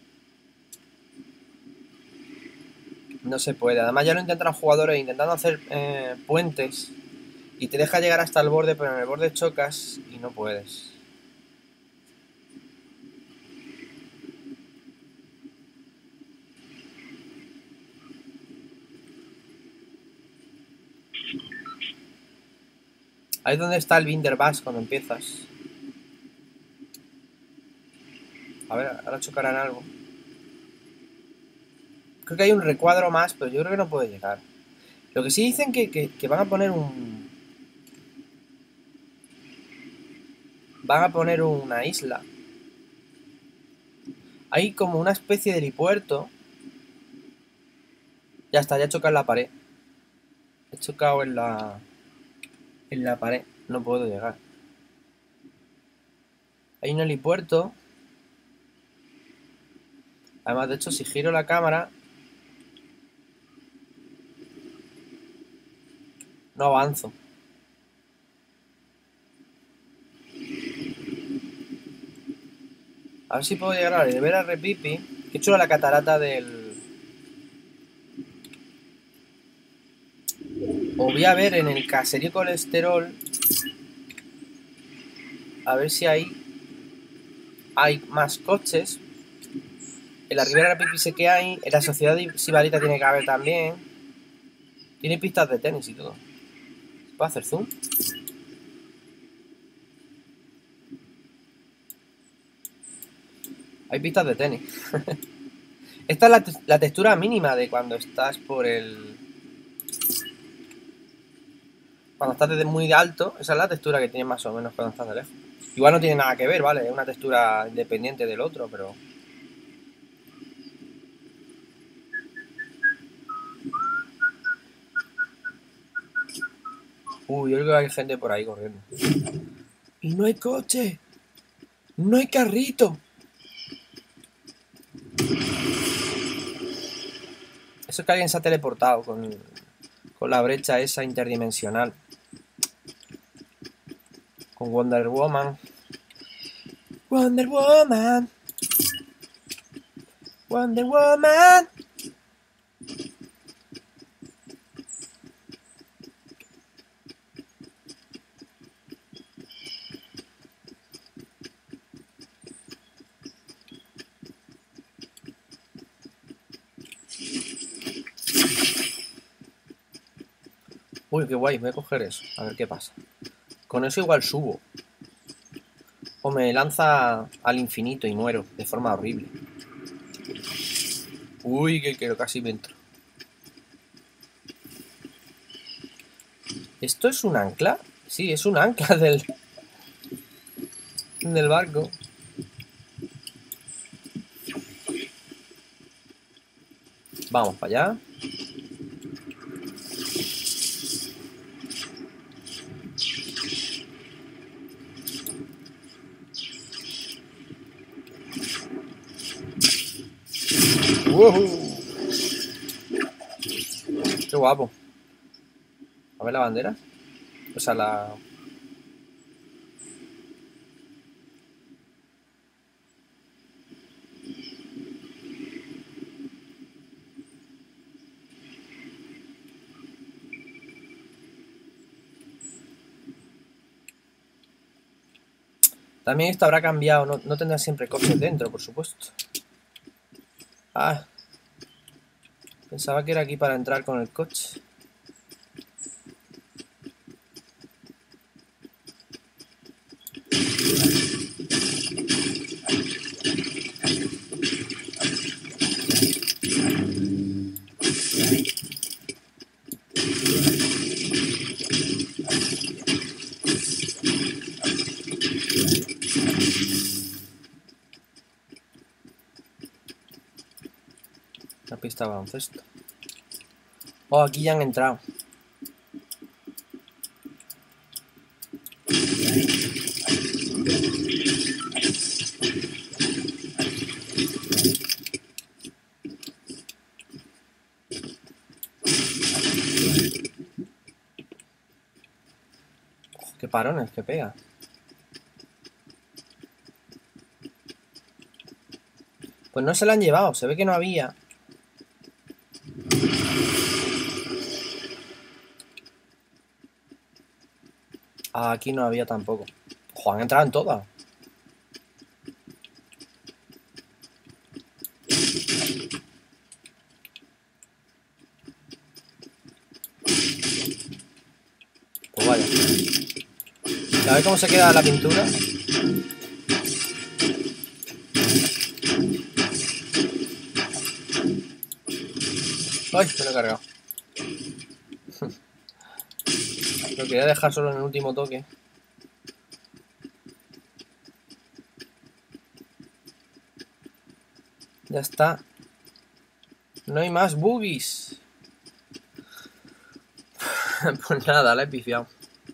No se puede. Además ya lo intentan jugadores intentando hacer eh, puentes y te deja llegar hasta el borde, pero en el borde chocas y no puedes. Ahí es donde está el Binderbass cuando empiezas. A ver, ahora chocarán algo. Creo que hay un recuadro más, pero yo creo que no puede llegar. Lo que sí dicen que, que, que van a poner un... Van a poner una isla. Hay como una especie de helipuerto. Ya está, ya he chocado en la pared. He chocado en la... En la pared. No puedo llegar. Hay un helipuerto. Además, de hecho, si giro la cámara... No avanzo. A ver si puedo llegar a ver a Repipi. Que he hecho la catarata del... O voy a ver en el caserío colesterol. A ver si hay... Hay más coches. En la Ribera Repipi sé que hay. En la Sociedad Sibarita tiene que haber también. Tiene pistas de tenis y todo. ¿Puedo hacer zoom? Hay pistas de tenis. Esta es la, te la textura mínima de cuando estás por el... Cuando estás desde muy alto, esa es la textura que tiene más o menos cuando estás de lejos. Igual no tiene nada que ver, ¿vale? Es una textura independiente del otro, pero... Uy, yo creo que hay gente por ahí corriendo. Y no hay coche. No hay carrito. Eso es que alguien se ha teleportado con, con la brecha esa interdimensional. Con Wonder Woman. Wonder Woman. Wonder Woman. Uy, qué guay, voy a coger eso, a ver qué pasa. Con eso igual subo. O me lanza al infinito y muero de forma horrible. Uy, que quiero, casi me entro. ¿Esto es un ancla? Sí, es un ancla del... del barco. Vamos para allá. ¡Wow! ¡Qué guapo! A ver la bandera. O sea, la... También esto habrá cambiado. No, no tendrá siempre coches dentro, por supuesto. Ah. Pensaba que era aquí para entrar con el coche. La pista de baloncesto. Oh, aquí ya han entrado. Oh, qué parones que pega. Pues no se la han llevado, se ve que no había. Ah, aquí no había tampoco. Ojo, han entrado en todas. Pues vaya. A ver cómo se queda la pintura. ¡Ay! Me lo he cargado. Lo quería dejar solo en el último toque. Ya está. No hay más boogies. Pues nada, la he pifiado.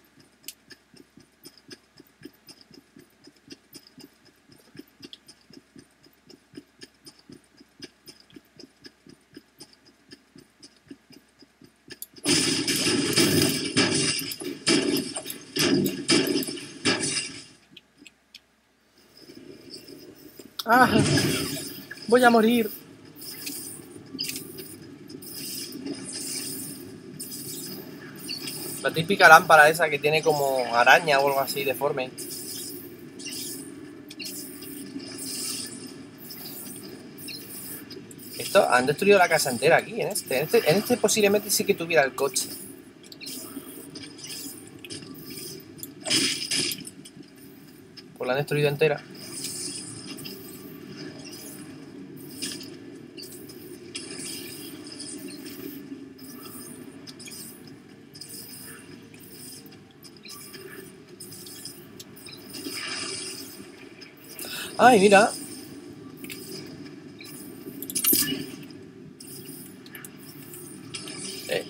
¡Ah! Voy a morir. La típica lámpara esa que tiene como araña o algo así deforme. Esto han destruido la casa entera aquí, en este. En este, en este posiblemente sí que tuviera el coche. Pues la han destruido entera. Ay, mira. Eh.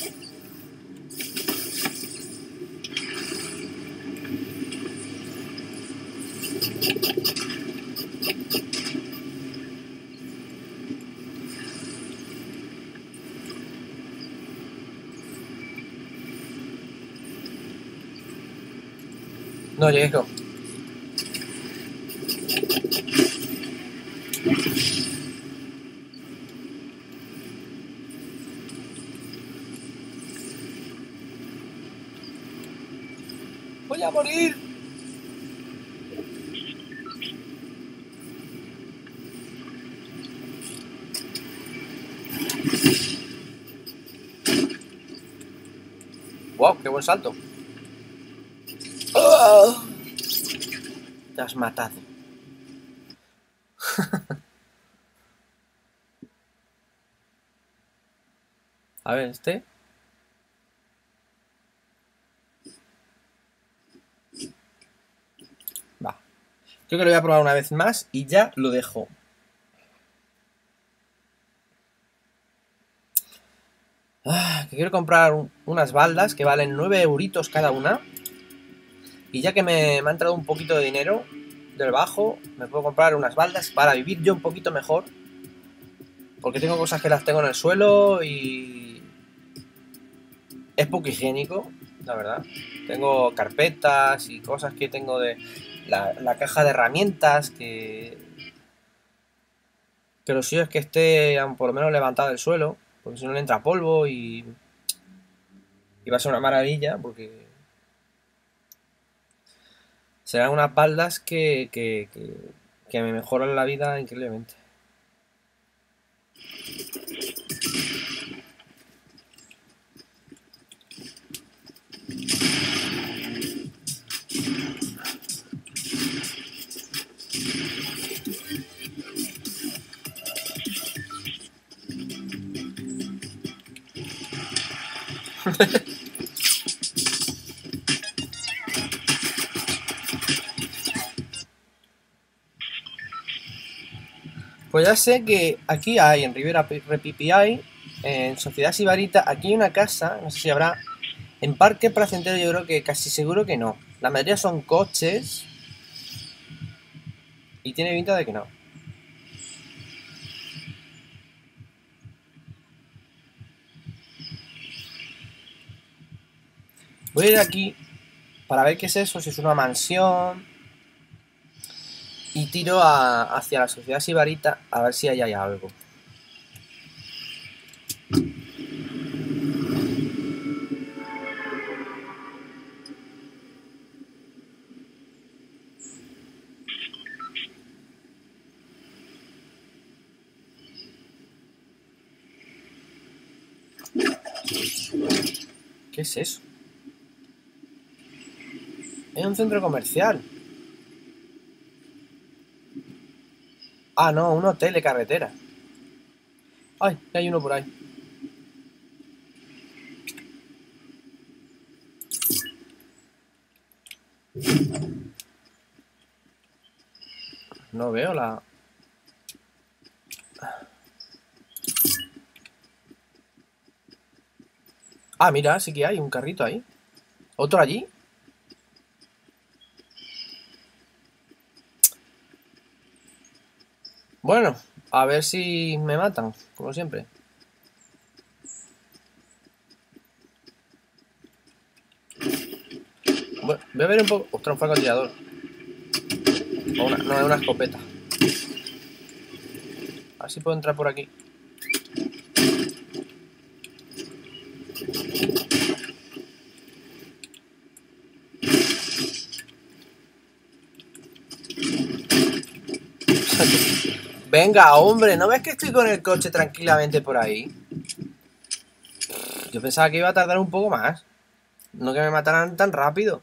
No llego. Voy a morir. Wow, qué buen salto. Oh, te has matado. A ver, este. Va. Creo que lo voy a probar una vez más y ya lo dejo. Ah, que quiero comprar un, unas baldas que valen nueve euritos cada una. Y ya que me, me ha entrado un poquito de dinero del bajo, me puedo comprar unas baldas para vivir yo un poquito mejor. Porque tengo cosas que las tengo en el suelo y es poco higiénico, la verdad. Tengo carpetas y cosas que tengo de la, la caja de herramientas que... Que lo suyo es que esté por lo menos levantado del suelo, porque si no le entra polvo y... Y va a ser una maravilla, porque... Serán unas baldas que, que, que, que me mejoran la vida increíblemente. Pues ya sé que aquí hay, en Ribera Repipiay, en Sociedad Sibarita, aquí hay una casa, no sé si habrá. En Parque Placentero yo creo que casi seguro que no. La mayoría son coches. Y tiene pinta de que no. Voy a ir aquí para ver qué es eso, si es una mansión. Y tiro a, hacia la Sociedad Sibarita a ver si ahí hay algo. ¿Qué es eso? Es un centro comercial. Ah, no, un hotel de carretera. Ay, hay uno por ahí. No veo la... Ah, mira, sí que hay un carrito ahí. ¿Otro allí? Bueno, a ver si me matan, como siempre. Bueno, voy a ver un poco... Ostras, un francotirador. O una, no, es una escopeta. A ver si puedo entrar por aquí. Venga, hombre, ¿no ves que estoy con el coche tranquilamente por ahí? Yo pensaba que iba a tardar un poco más. No que me mataran tan rápido.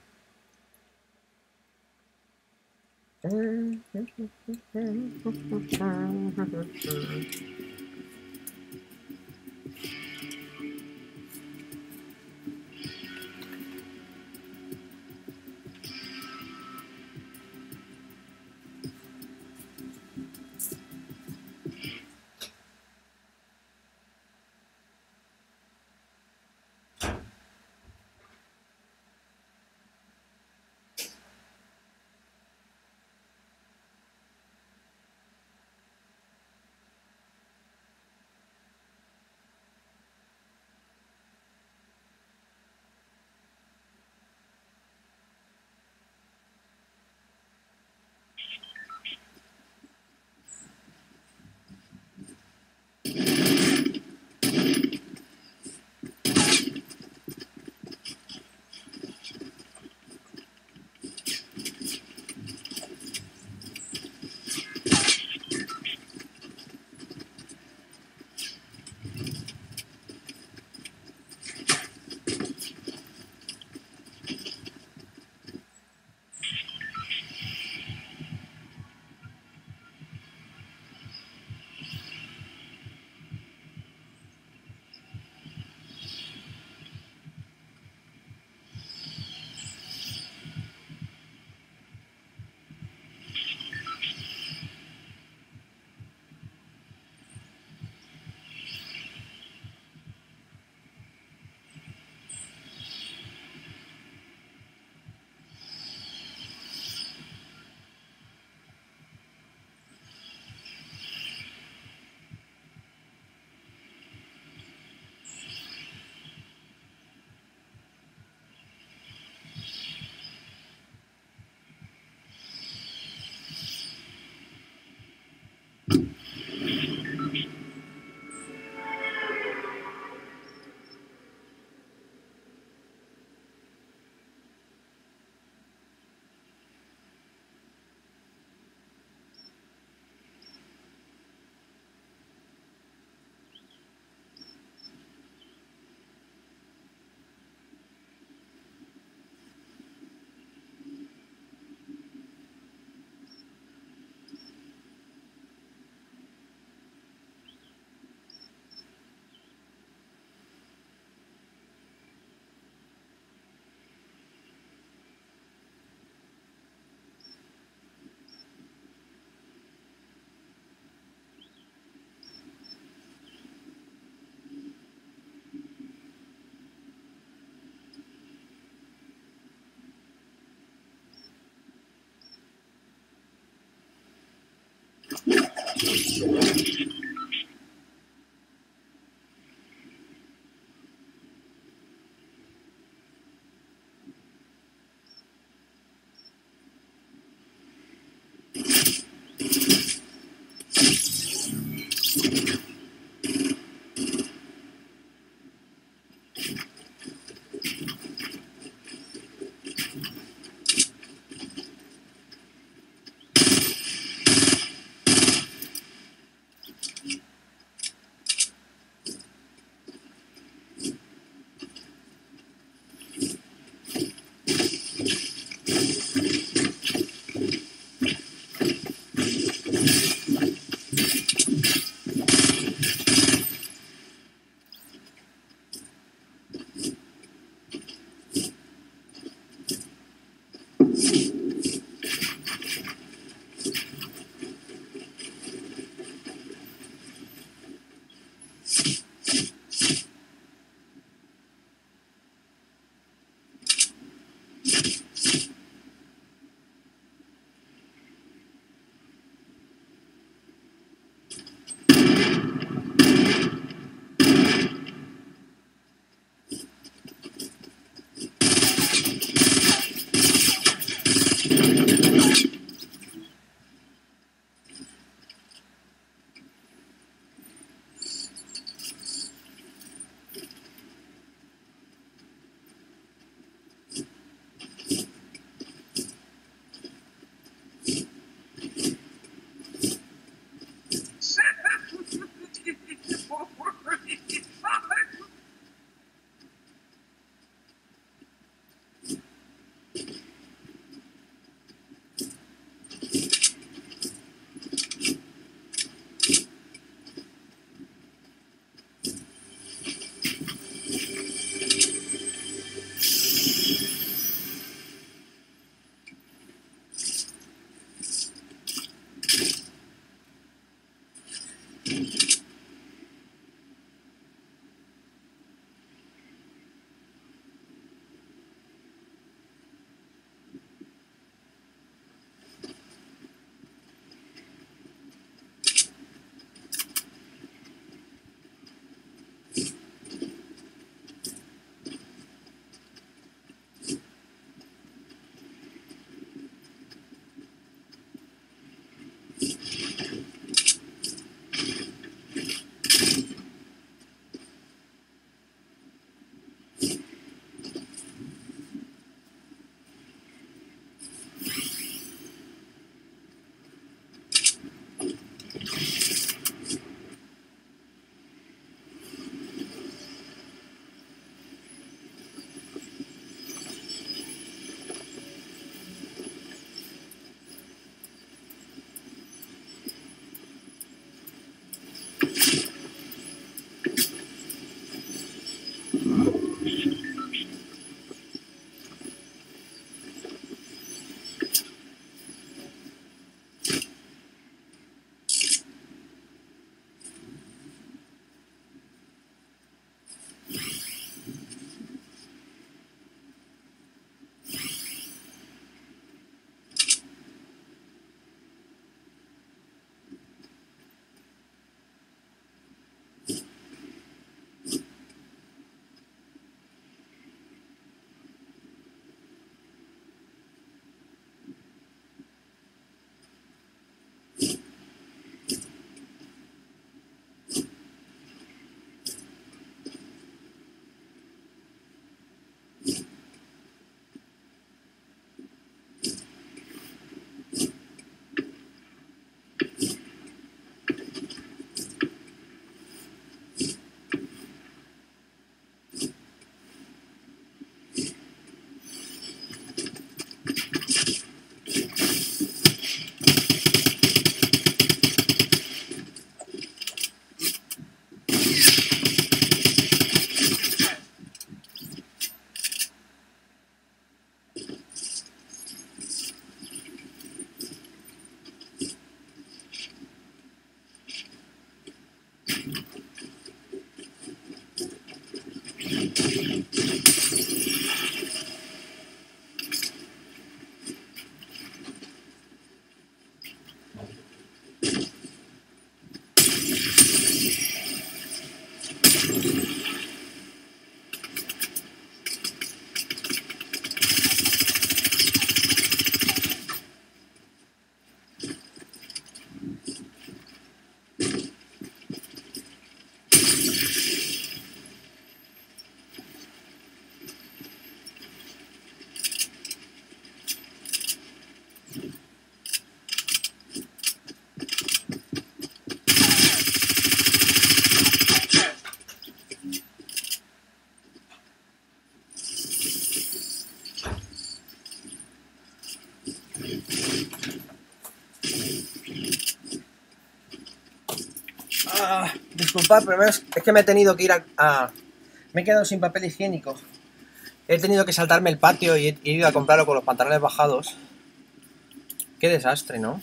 Ah, disculpad, pero es que me he tenido que ir a, a... Me he quedado sin papel higiénico. He tenido que saltarme el patio y he, he ido a comprarlo con los pantalones bajados. Qué desastre, ¿no?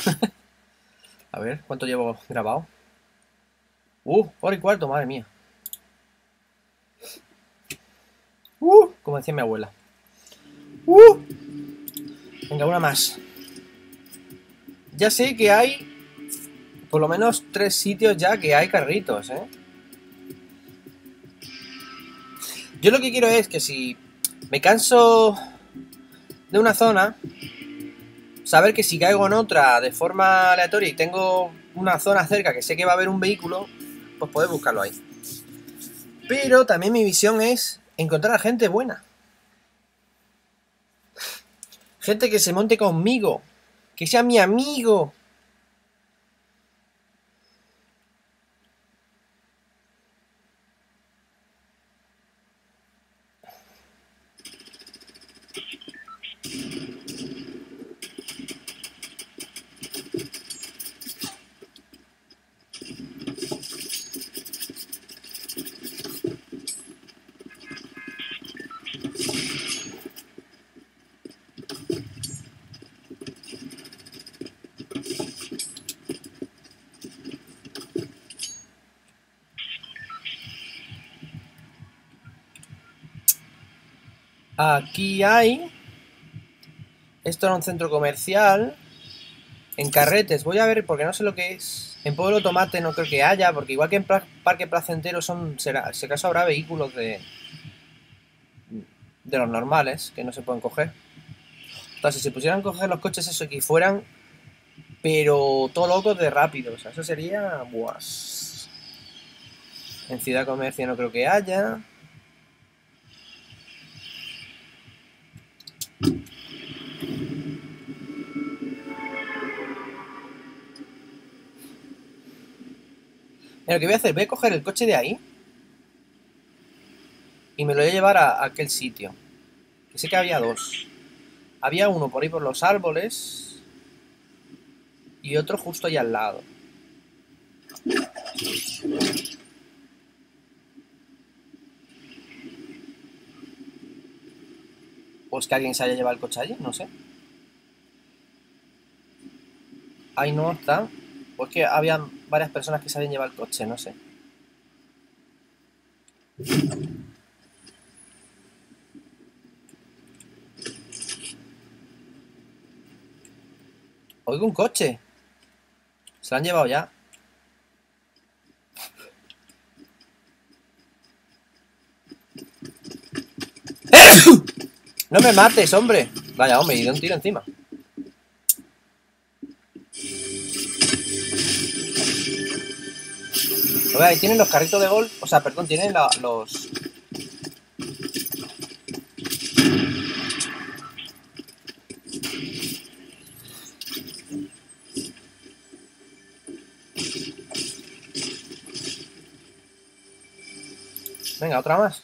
A ver, ¿cuánto llevo grabado? Uh, hora y cuarto, madre mía. Uh, como decía mi abuela. Uh, venga, una más. Ya sé que hay por lo menos tres sitios ya que hay carritos, ¿eh? Yo lo que quiero es que si me canso de una zona, saber que si caigo en otra de forma aleatoria y tengo una zona cerca que sé que va a haber un vehículo, pues poder buscarlo ahí. Pero también mi visión es encontrar a gente buena. Gente que se monte conmigo, que sea mi amigo. Aquí hay... Esto era un centro comercial. En Carretes, voy a ver porque no sé lo que es. En Pueblo Tomate no creo que haya, porque igual que en Parque Placentero son, será, si acaso habrá vehículos de de los normales que no se pueden coger. Entonces, si se pusieran a coger los coches eso que fueran, pero todo locos de rápido, o sea, eso sería... Buah. En Ciudad Comercio no creo que haya. Mira, lo que voy a hacer, voy a coger el coche de ahí y me lo voy a llevar a, a aquel sitio. Que sé que había dos. Había uno por ahí por los árboles y otro justo ahí al lado. ¿O es que alguien se haya llevado el coche allí? No sé. Ahí no está. O es que había varias personas que se habían llevado el coche, no sé. Oigo un coche. Se lo han llevado ya. No me mates, hombre. Vaya, hombre, y de un tiro encima. A ver, ahí tienen los carritos de golf. O sea, perdón, tienen la, los... venga, otra más.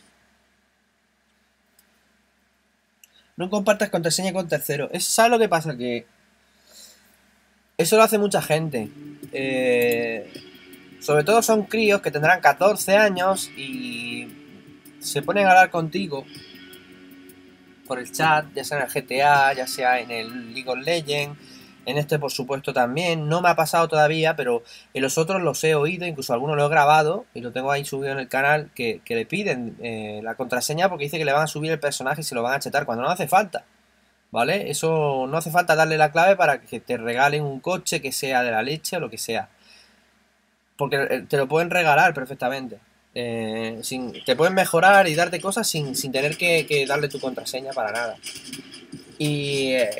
No compartas contraseña con terceros. ¿Sabes lo que pasa? Que eso lo hace mucha gente. Eh, sobre todo son críos que tendrán catorce años y se ponen a hablar contigo por el chat, ya sea en el G T A, ya sea en el League of Legends, en este por supuesto también. No me ha pasado todavía, pero en los otros los he oído, incluso algunos lo he grabado y lo tengo ahí subido en el canal, que, que le piden eh, la contraseña porque dice que le van a subir el personaje y se lo van a chetar cuando no hace falta. ¿Vale? Eso no hace falta darle la clave para que te regalen un coche que sea de la leche o lo que sea. Porque te lo pueden regalar perfectamente. Eh, sin, te pueden mejorar y darte cosas sin, sin tener que, que darle tu contraseña para nada. Y eh,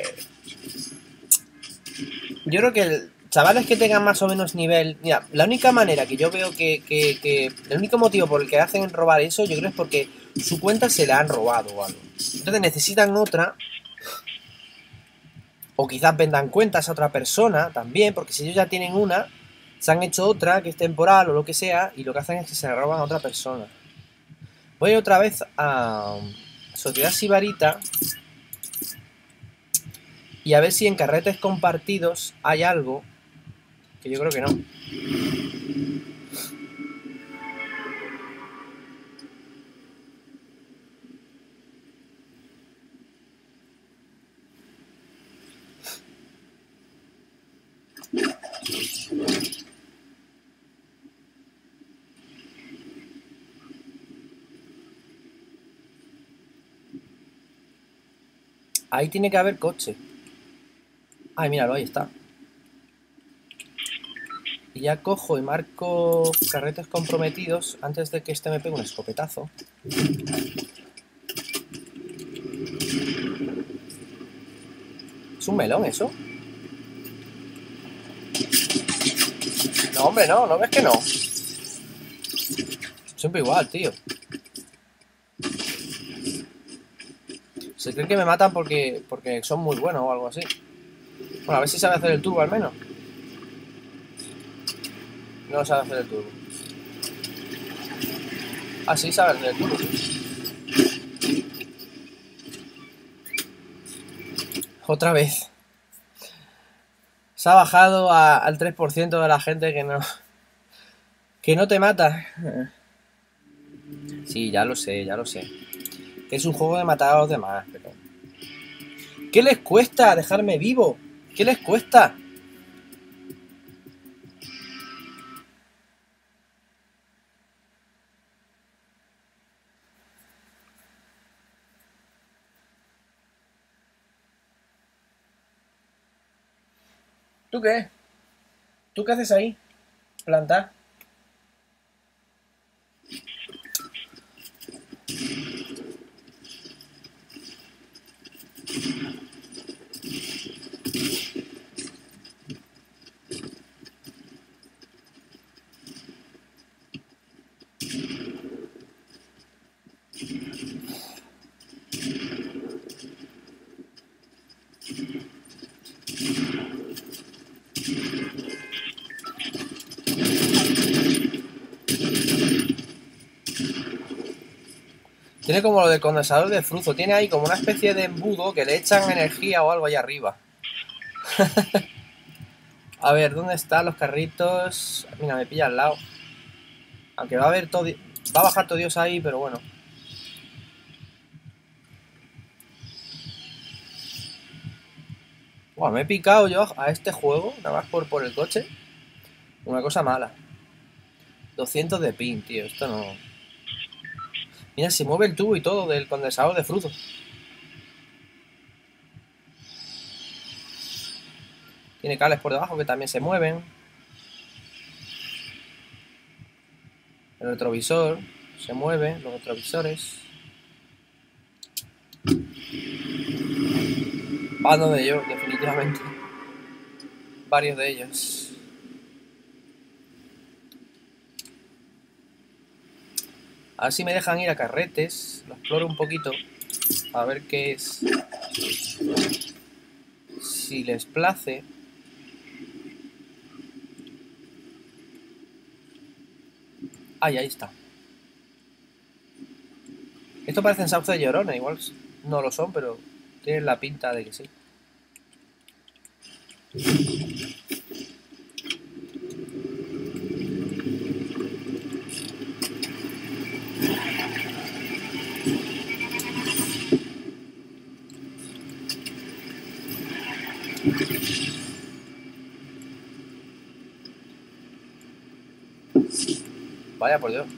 yo creo que chavales que tengan más o menos nivel... Mira, la única manera que yo veo que, que, que... El único motivo por el que hacen robar eso, yo creo es porque su cuenta se la han robado o algo. Entonces necesitan otra... O quizás vendan cuentas a otra persona también, porque si ellos ya tienen una, se han hecho otra que es temporal o lo que sea, y lo que hacen es que se la roban a otra persona. Voy otra vez a Sociedad Sibarita y a ver si en carretes compartidos hay algo, que yo creo que no. Ahí tiene que haber coche. Ay, míralo, ahí está. Y ya cojo y marco carretes comprometidos antes de que este me pegue un escopetazo. ¿Es un melón eso? No, hombre, no, ¿no ves que no? Siempre igual, tío. Se creen que me matan porque, porque son muy buenos o algo así. Bueno, a ver si sabe hacer el turbo al menos. No sabe hacer el turbo. Ah, sí sabe hacer el turbo. Otra vez. Se ha bajado a, al tres por ciento de la gente que no... Que no te mata. Sí, ya lo sé, ya lo sé. Que es un juego de matar a los demás, pero... ¿Qué les cuesta dejarme vivo? ¿Qué les cuesta? ¿Tú qué? ¿Tú qué haces ahí? ¿Plantar? Tiene como lo del condensador de flujo. Tiene ahí como una especie de embudo que le echan energía o algo ahí arriba. A ver, ¿dónde están los carritos? Mira, me pilla al lado. Aunque va a haber todo... Va a bajar todo Dios ahí, pero bueno. Wow, me he picado yo a este juego, nada más por, por el coche. Una cosa mala. doscientos de ping, tío. Esto no... Mira, se mueve el tubo y todo del condensador de frutos. Tiene cables por debajo que también se mueven. El retrovisor se mueve, los retrovisores. Van donde yo, definitivamente. Varios de ellos. A ver si me dejan ir a carretes. Lo exploro un poquito. A ver qué es. Si les place. Ay, ahí está. Esto parecen sauces llorones, igual no lo son, pero tienen la pinta de que sí. Vaya por Dios.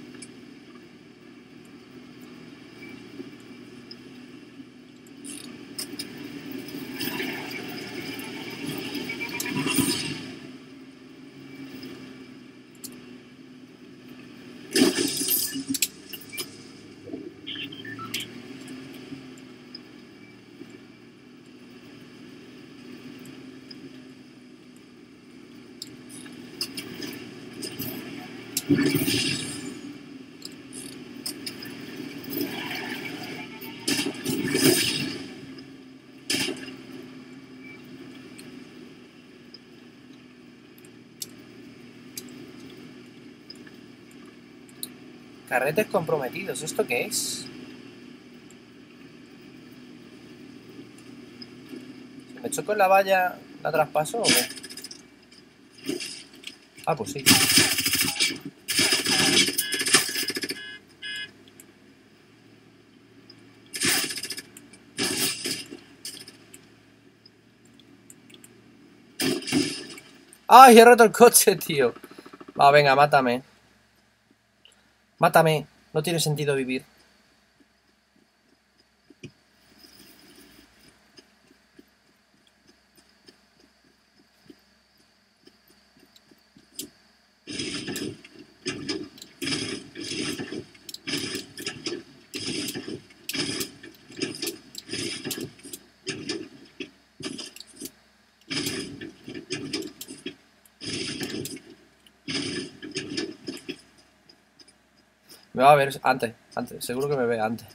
Carretes comprometidos, ¿esto qué es? ¿Si me choco en la valla, la traspaso o qué? Ah, pues sí. ¡Ay, he roto el coche, tío! Va, venga, mátame. Mátame. No tiene sentido vivir. Me va a ver antes, antes. Seguro que me ve antes.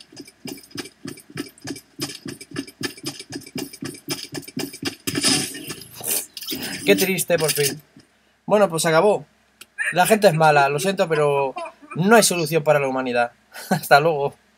Qué triste, por fin. Bueno, pues se acabó. La gente es mala, lo siento, pero no hay solución para la humanidad. Hasta luego.